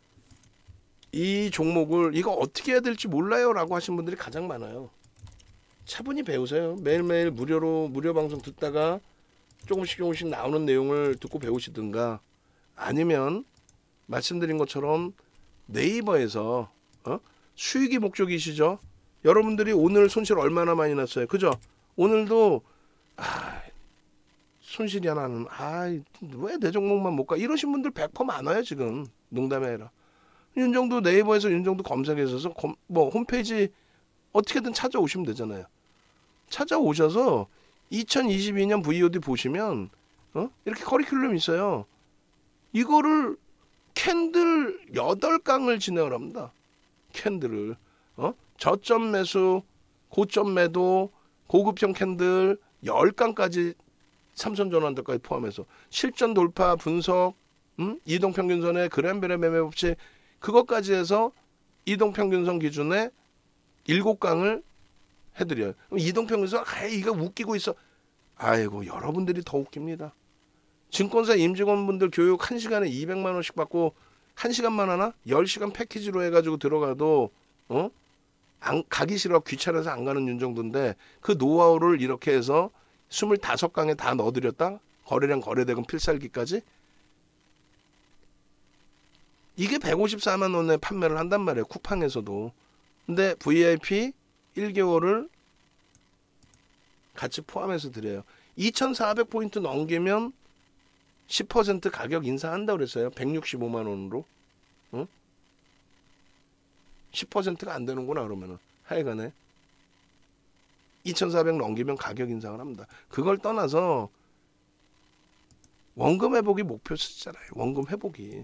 Speaker 1: 이 종목을 이거 어떻게 해야 될지 몰라요 라고 하신 분들이 가장 많아요. 차분히 배우세요. 매일매일 무료 방송 듣다가 조금씩 나오는 내용을 듣고 배우시든가 아니면 말씀드린 것처럼 네이버에서 수익이 목적이시죠. 여러분들이 오늘 손실 얼마나 많이 났어요. 그죠? 오늘도 손실이 하나는 왜 내 종목만 못 가? 이러신 분들 100% 많아요 지금. 농담이 아니라. 윤정도 네이버에서 윤정도 검색해서 뭐 홈페이지 어떻게든 찾아오시면 되잖아요. 찾아오셔서 2022년 VOD 보시면 이렇게 커리큘럼 있어요. 이거를 캔들 8강을 진행을 합니다. 캔들을 저점 매수, 고점 매도, 고급형 캔들 10강까지 삼성전환들까지 포함해서 실전 돌파 분석, 이동평균선의 그램벨의 매매 법칙 그것까지 해서 이동평균선 기준에 7강을 해드려요. 그럼 이동평균선 이거 웃기고 있어. 아이고 여러분들이 더 웃깁니다. 증권사 임직원분들 교육 1시간에 200만 원씩 받고 1시간만 하나? 10시간 패키지로 해가지고 들어가도 가기 싫어 귀찮아서 안 가는 윤정도인데 그 노하우를 이렇게 해서 25강에 다 넣어드렸다. 거래량 거래대금 필살기까지. 이게 154만 원에 판매를 한단 말이에요. 쿠팡에서도. 근데 VIP 1개월을 같이 포함해서 드려요. 2400포인트 넘기면 10% 가격 인상한다고 그랬어요. 165만 원으로. 10%가 안 되는구나 그러면은. 하여간에 2400 넘기면 가격 인상을 합니다. 그걸 떠나서 원금 회복이 목표시잖아요. 원금 회복이.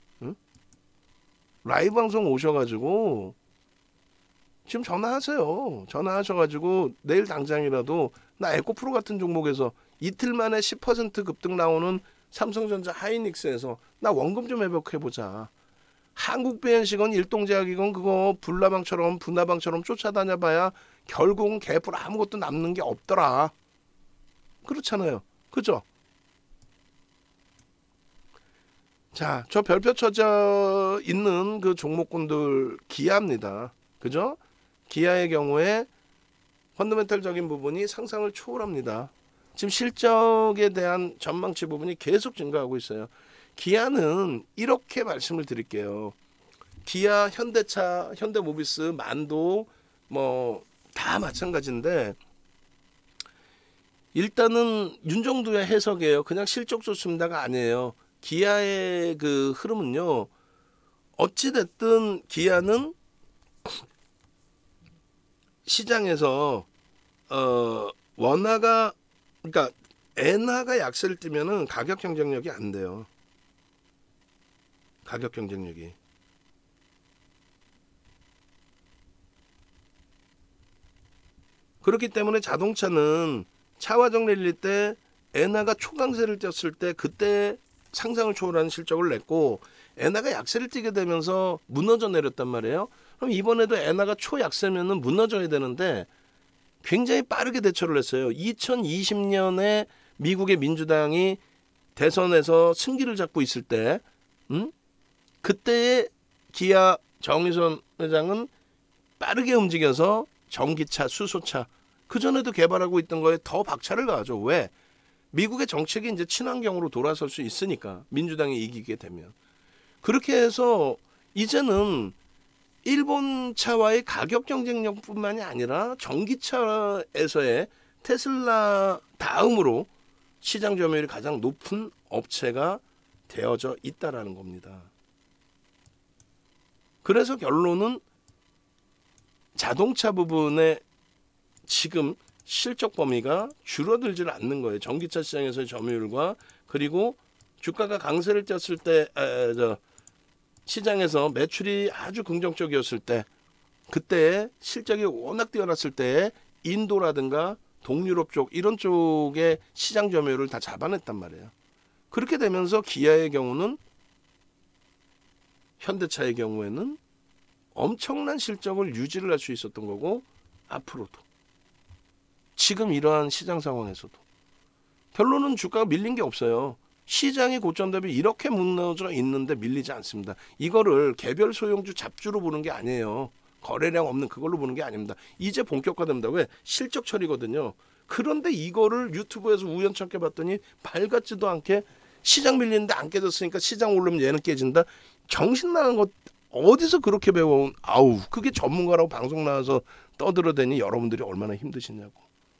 Speaker 1: 라이브 방송 오셔가지고 지금 전화하세요. 전화하셔가지고 내일 당장이라도 나 에코프로 같은 종목에서 이틀 만에 10% 급등 나오는 삼성전자 하이닉스에서 나 원금 좀 회복해보자. 한국 BNC건 일동제약이건 그거 분나방처럼 쫓아다녀봐야 결국은 개뿔 아무것도 남는 게 없더라. 그렇잖아요. 그죠? 자, 저 별표 쳐져 있는 그 종목군들 기아입니다. 그죠? 기아의 경우에 펀더멘탈적인 부분이 상상을 초월합니다. 지금 실적에 대한 전망치 부분이 계속 증가하고 있어요. 기아는 이렇게 말씀을 드릴게요. 기아, 현대차, 현대모비스, 만도 뭐 다 마찬가지인데 일단은 윤정도의 해석이에요. 그냥 실적 좋습니다가 아니에요. 기아의 그 흐름은요. 어찌됐든 기아는 시장에서 원화가 그러니까 엔화가 약세를 띠면은 가격 경쟁력이 안 돼요. 가격 경쟁력이. 그렇기 때문에 자동차는 차화정 랠리 때 엔화가 초강세를 띄었을 때 그때 상상을 초월하는 실적을 냈고 엔화가 약세를 띄게 되면서 무너져 내렸단 말이에요. 그럼 이번에도 엔화가 초약세면은 무너져야 되는데 굉장히 빠르게 대처를 했어요. 2020년에 미국의 민주당이 대선에서 승기를 잡고 있을 때, 그때의 기아 정의선 회장은 빠르게 움직여서 전기차, 수소차 그 전에도 개발하고 있던 거에 더 박차를 가하죠. 왜? 미국의 정책이 이제 친환경으로 돌아설 수 있으니까 민주당이 이기게 되면 그렇게 해서 이제는 일본 차와의 가격 경쟁력뿐만이 아니라 전기차에서의 테슬라 다음으로 시장 점유율이 가장 높은 업체가 되어져 있다라는 겁니다. 그래서 결론은 자동차 부분에 지금 실적 범위가 줄어들지를 않는 거예요. 전기차 시장에서의 점유율과 그리고 주가가 강세를 띄었을 때 시장에서 매출이 아주 긍정적이었을 때 그때 실적이 워낙 뛰어났을 때 인도라든가 동유럽 쪽 이런 쪽의 시장 점유율을 다 잡아냈단 말이에요. 그렇게 되면서 기아의 경우는 현대차의 경우에는 엄청난 실적을 유지를 할 수 있었던 거고 앞으로도 지금 이러한 시장 상황에서도 결론은 주가가 밀린 게 없어요. 시장이 고점 대비 이렇게 무너져 있는데 밀리지 않습니다. 이거를 개별 소형주 잡주로 보는 게 아니에요. 거래량 없는 그걸로 보는 게 아닙니다. 이제 본격화됩니다. 왜? 실적 처리거든요. 그런데 이거를 유튜브에서 우연찮게 봤더니 발 같지도 않게 시장 밀리는데 안 깨졌으니까 시장 오르면 얘는 깨진다. 정신 나간 것 어디서 그렇게 배워온 아우 그게 전문가라고 방송 나와서 떠들어대니 여러분들이 얼마나 힘드시냐고.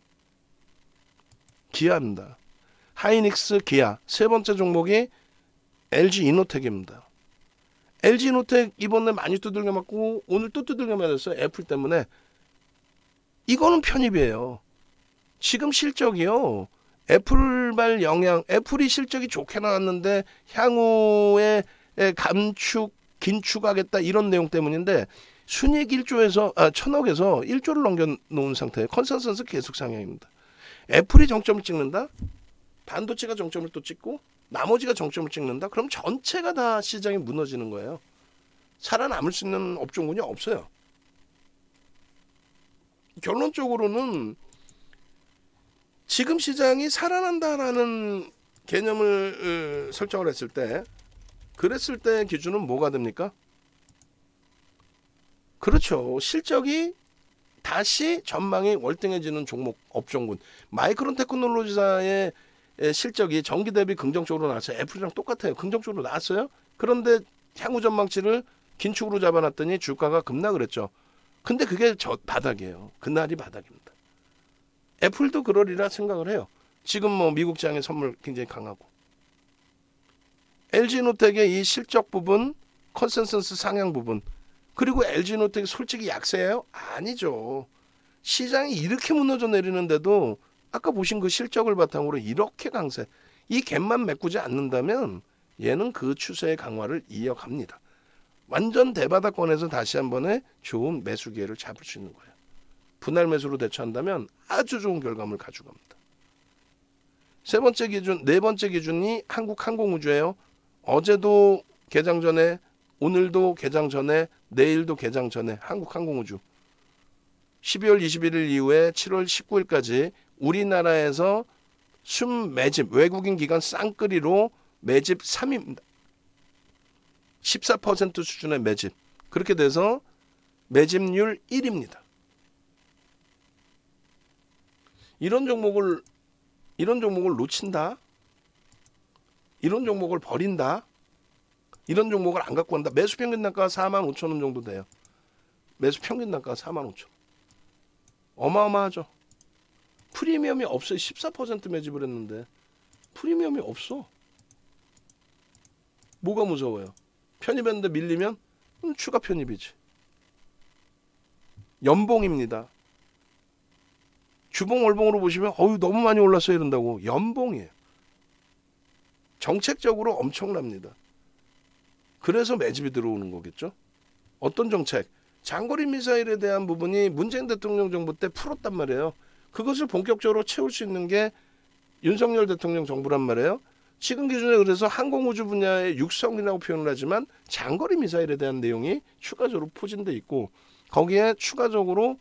Speaker 1: 기아입니다. 하이닉스 기아 세 번째 종목이 LG 이노텍입니다. LG 이노텍 이번에 많이 두들겨 맞고 오늘 또 두들겨 맞았어요. 애플 때문에. 이거는 편입이에요. 지금 실적이요. 애플발 영향 애플이 실적이 좋게 나왔는데 향후에 감축 긴축하겠다 이런 내용 때문인데 순이익 1조에서 1000억에서 1조를 넘겨놓은 상태예요. 컨센서스 계속 상향입니다. 애플이 정점을 찍는다. 반도체가 정점을 또 찍고 나머지가 정점을 찍는다. 그럼 전체가 다 시장이 무너지는 거예요. 살아남을 수 있는 업종군이 없어요. 결론적으로는 지금 시장이 살아난다라는 개념을 설정을 했을 때 그랬을 때 기준은 뭐가 됩니까? 그렇죠. 실적이 다시 전망이 월등해지는 종목 업종군. 마이크론 테크놀로지사의 실적이 전기 대비 긍정적으로 나왔어요. 애플이랑 똑같아요. 긍정적으로 나왔어요. 그런데 향후 전망치를 긴축으로 잡아놨더니 주가가 급락을 했죠. 근데 그게 바닥이에요. 그날이 바닥입니다. 애플도 그러리라 생각을 해요. 지금 뭐 미국 시장의 선물 굉장히 강하고. LG노텍의 이 실적 부분, 컨센서스 상향 부분, 그리고 LG노텍이 솔직히 약세예요? 아니죠. 시장이 이렇게 무너져 내리는데도 아까 보신 그 실적을 바탕으로 이렇게 강세. 이 갭만 메꾸지 않는다면 얘는 그 추세의 강화를 이어갑니다. 완전 대바닥권에서 다시 한 번에 좋은 매수 기회를 잡을 수 있는 거예요. 분할 매수로 대처한다면 아주 좋은 결과물을 가져갑니다. 세 번째 기준, 네 번째 기준이 한국항공우주예요. 어제도 개장 전에, 오늘도 개장 전에, 내일도 개장 전에 한국항공우주. 12월 21일 이후에 7월 19일까지 우리나라에서 순 매집, 외국인 기관 쌍끌이로 매집 3위입니다. 14% 수준의 매집. 그렇게 돼서 매집률 1위입니다. 이런 종목을 놓친다. 이런 종목을 버린다. 이런 종목을 안 갖고 간다. 매수 평균 단가가 45,000원 정도 돼요. 매수 평균 단가가 45,000원. 어마어마하죠. 프리미엄이 없어요. 14% 매집을 했는데 프리미엄이 없어. 뭐가 무서워요? 편입했는데 밀리면 추가 편입이지. 연봉입니다. 주봉 월봉으로 보시면 너무 많이 올랐어요 이런다고. 연봉이에요. 정책적으로 엄청납니다. 그래서 매집이 들어오는 거겠죠. 어떤 정책? 장거리 미사일에 대한 부분이 문재인 대통령 정부 때 풀었단 말이에요. 그것을 본격적으로 채울 수 있는 게 윤석열 대통령 정부란 말이에요. 지금 기준에 그래서 항공우주 분야의 육성이라고 표현을 하지만 장거리 미사일에 대한 내용이 추가적으로 포진돼 있고 거기에 추가적으로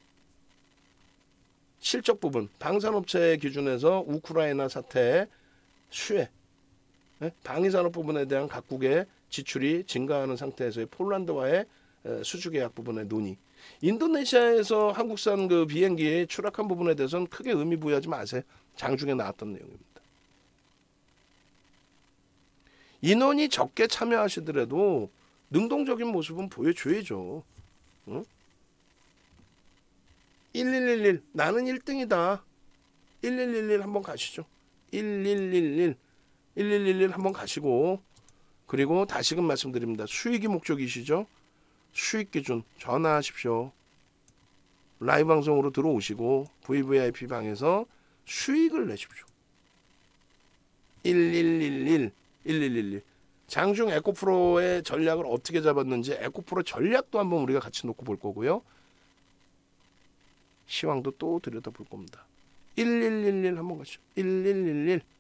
Speaker 1: 실적 부분, 방산업체 기준에서 우크라이나 사태 수혜, 방위산업 부분에 대한 각국의 지출이 증가하는 상태에서의 폴란드와의 수주 계약 부분의 논의. 인도네시아에서 한국산 그 비행기 추락한 부분에 대해서는 크게 의미 부여하지 마세요. 장중에 나왔던 내용입니다. 인원이 적게 참여하시더라도 능동적인 모습은 보여줘야죠. 응? 1111 나는 1등이다. 1111 한번 가시죠. 1111 한번 가시고 그리고 다시금 말씀드립니다. 수익이 목적이시죠? 수익 기준 전화하십시오. 라이브 방송으로 들어오시고 VVIP 방에서 수익을 내십시오. 1111 장중 에코프로의 전략을 어떻게 잡았는지 에코프로 전략도 한번 우리가 같이 놓고 볼 거고요. 시황도 또 들여다볼 겁니다. 1111 한번 가시죠. 1111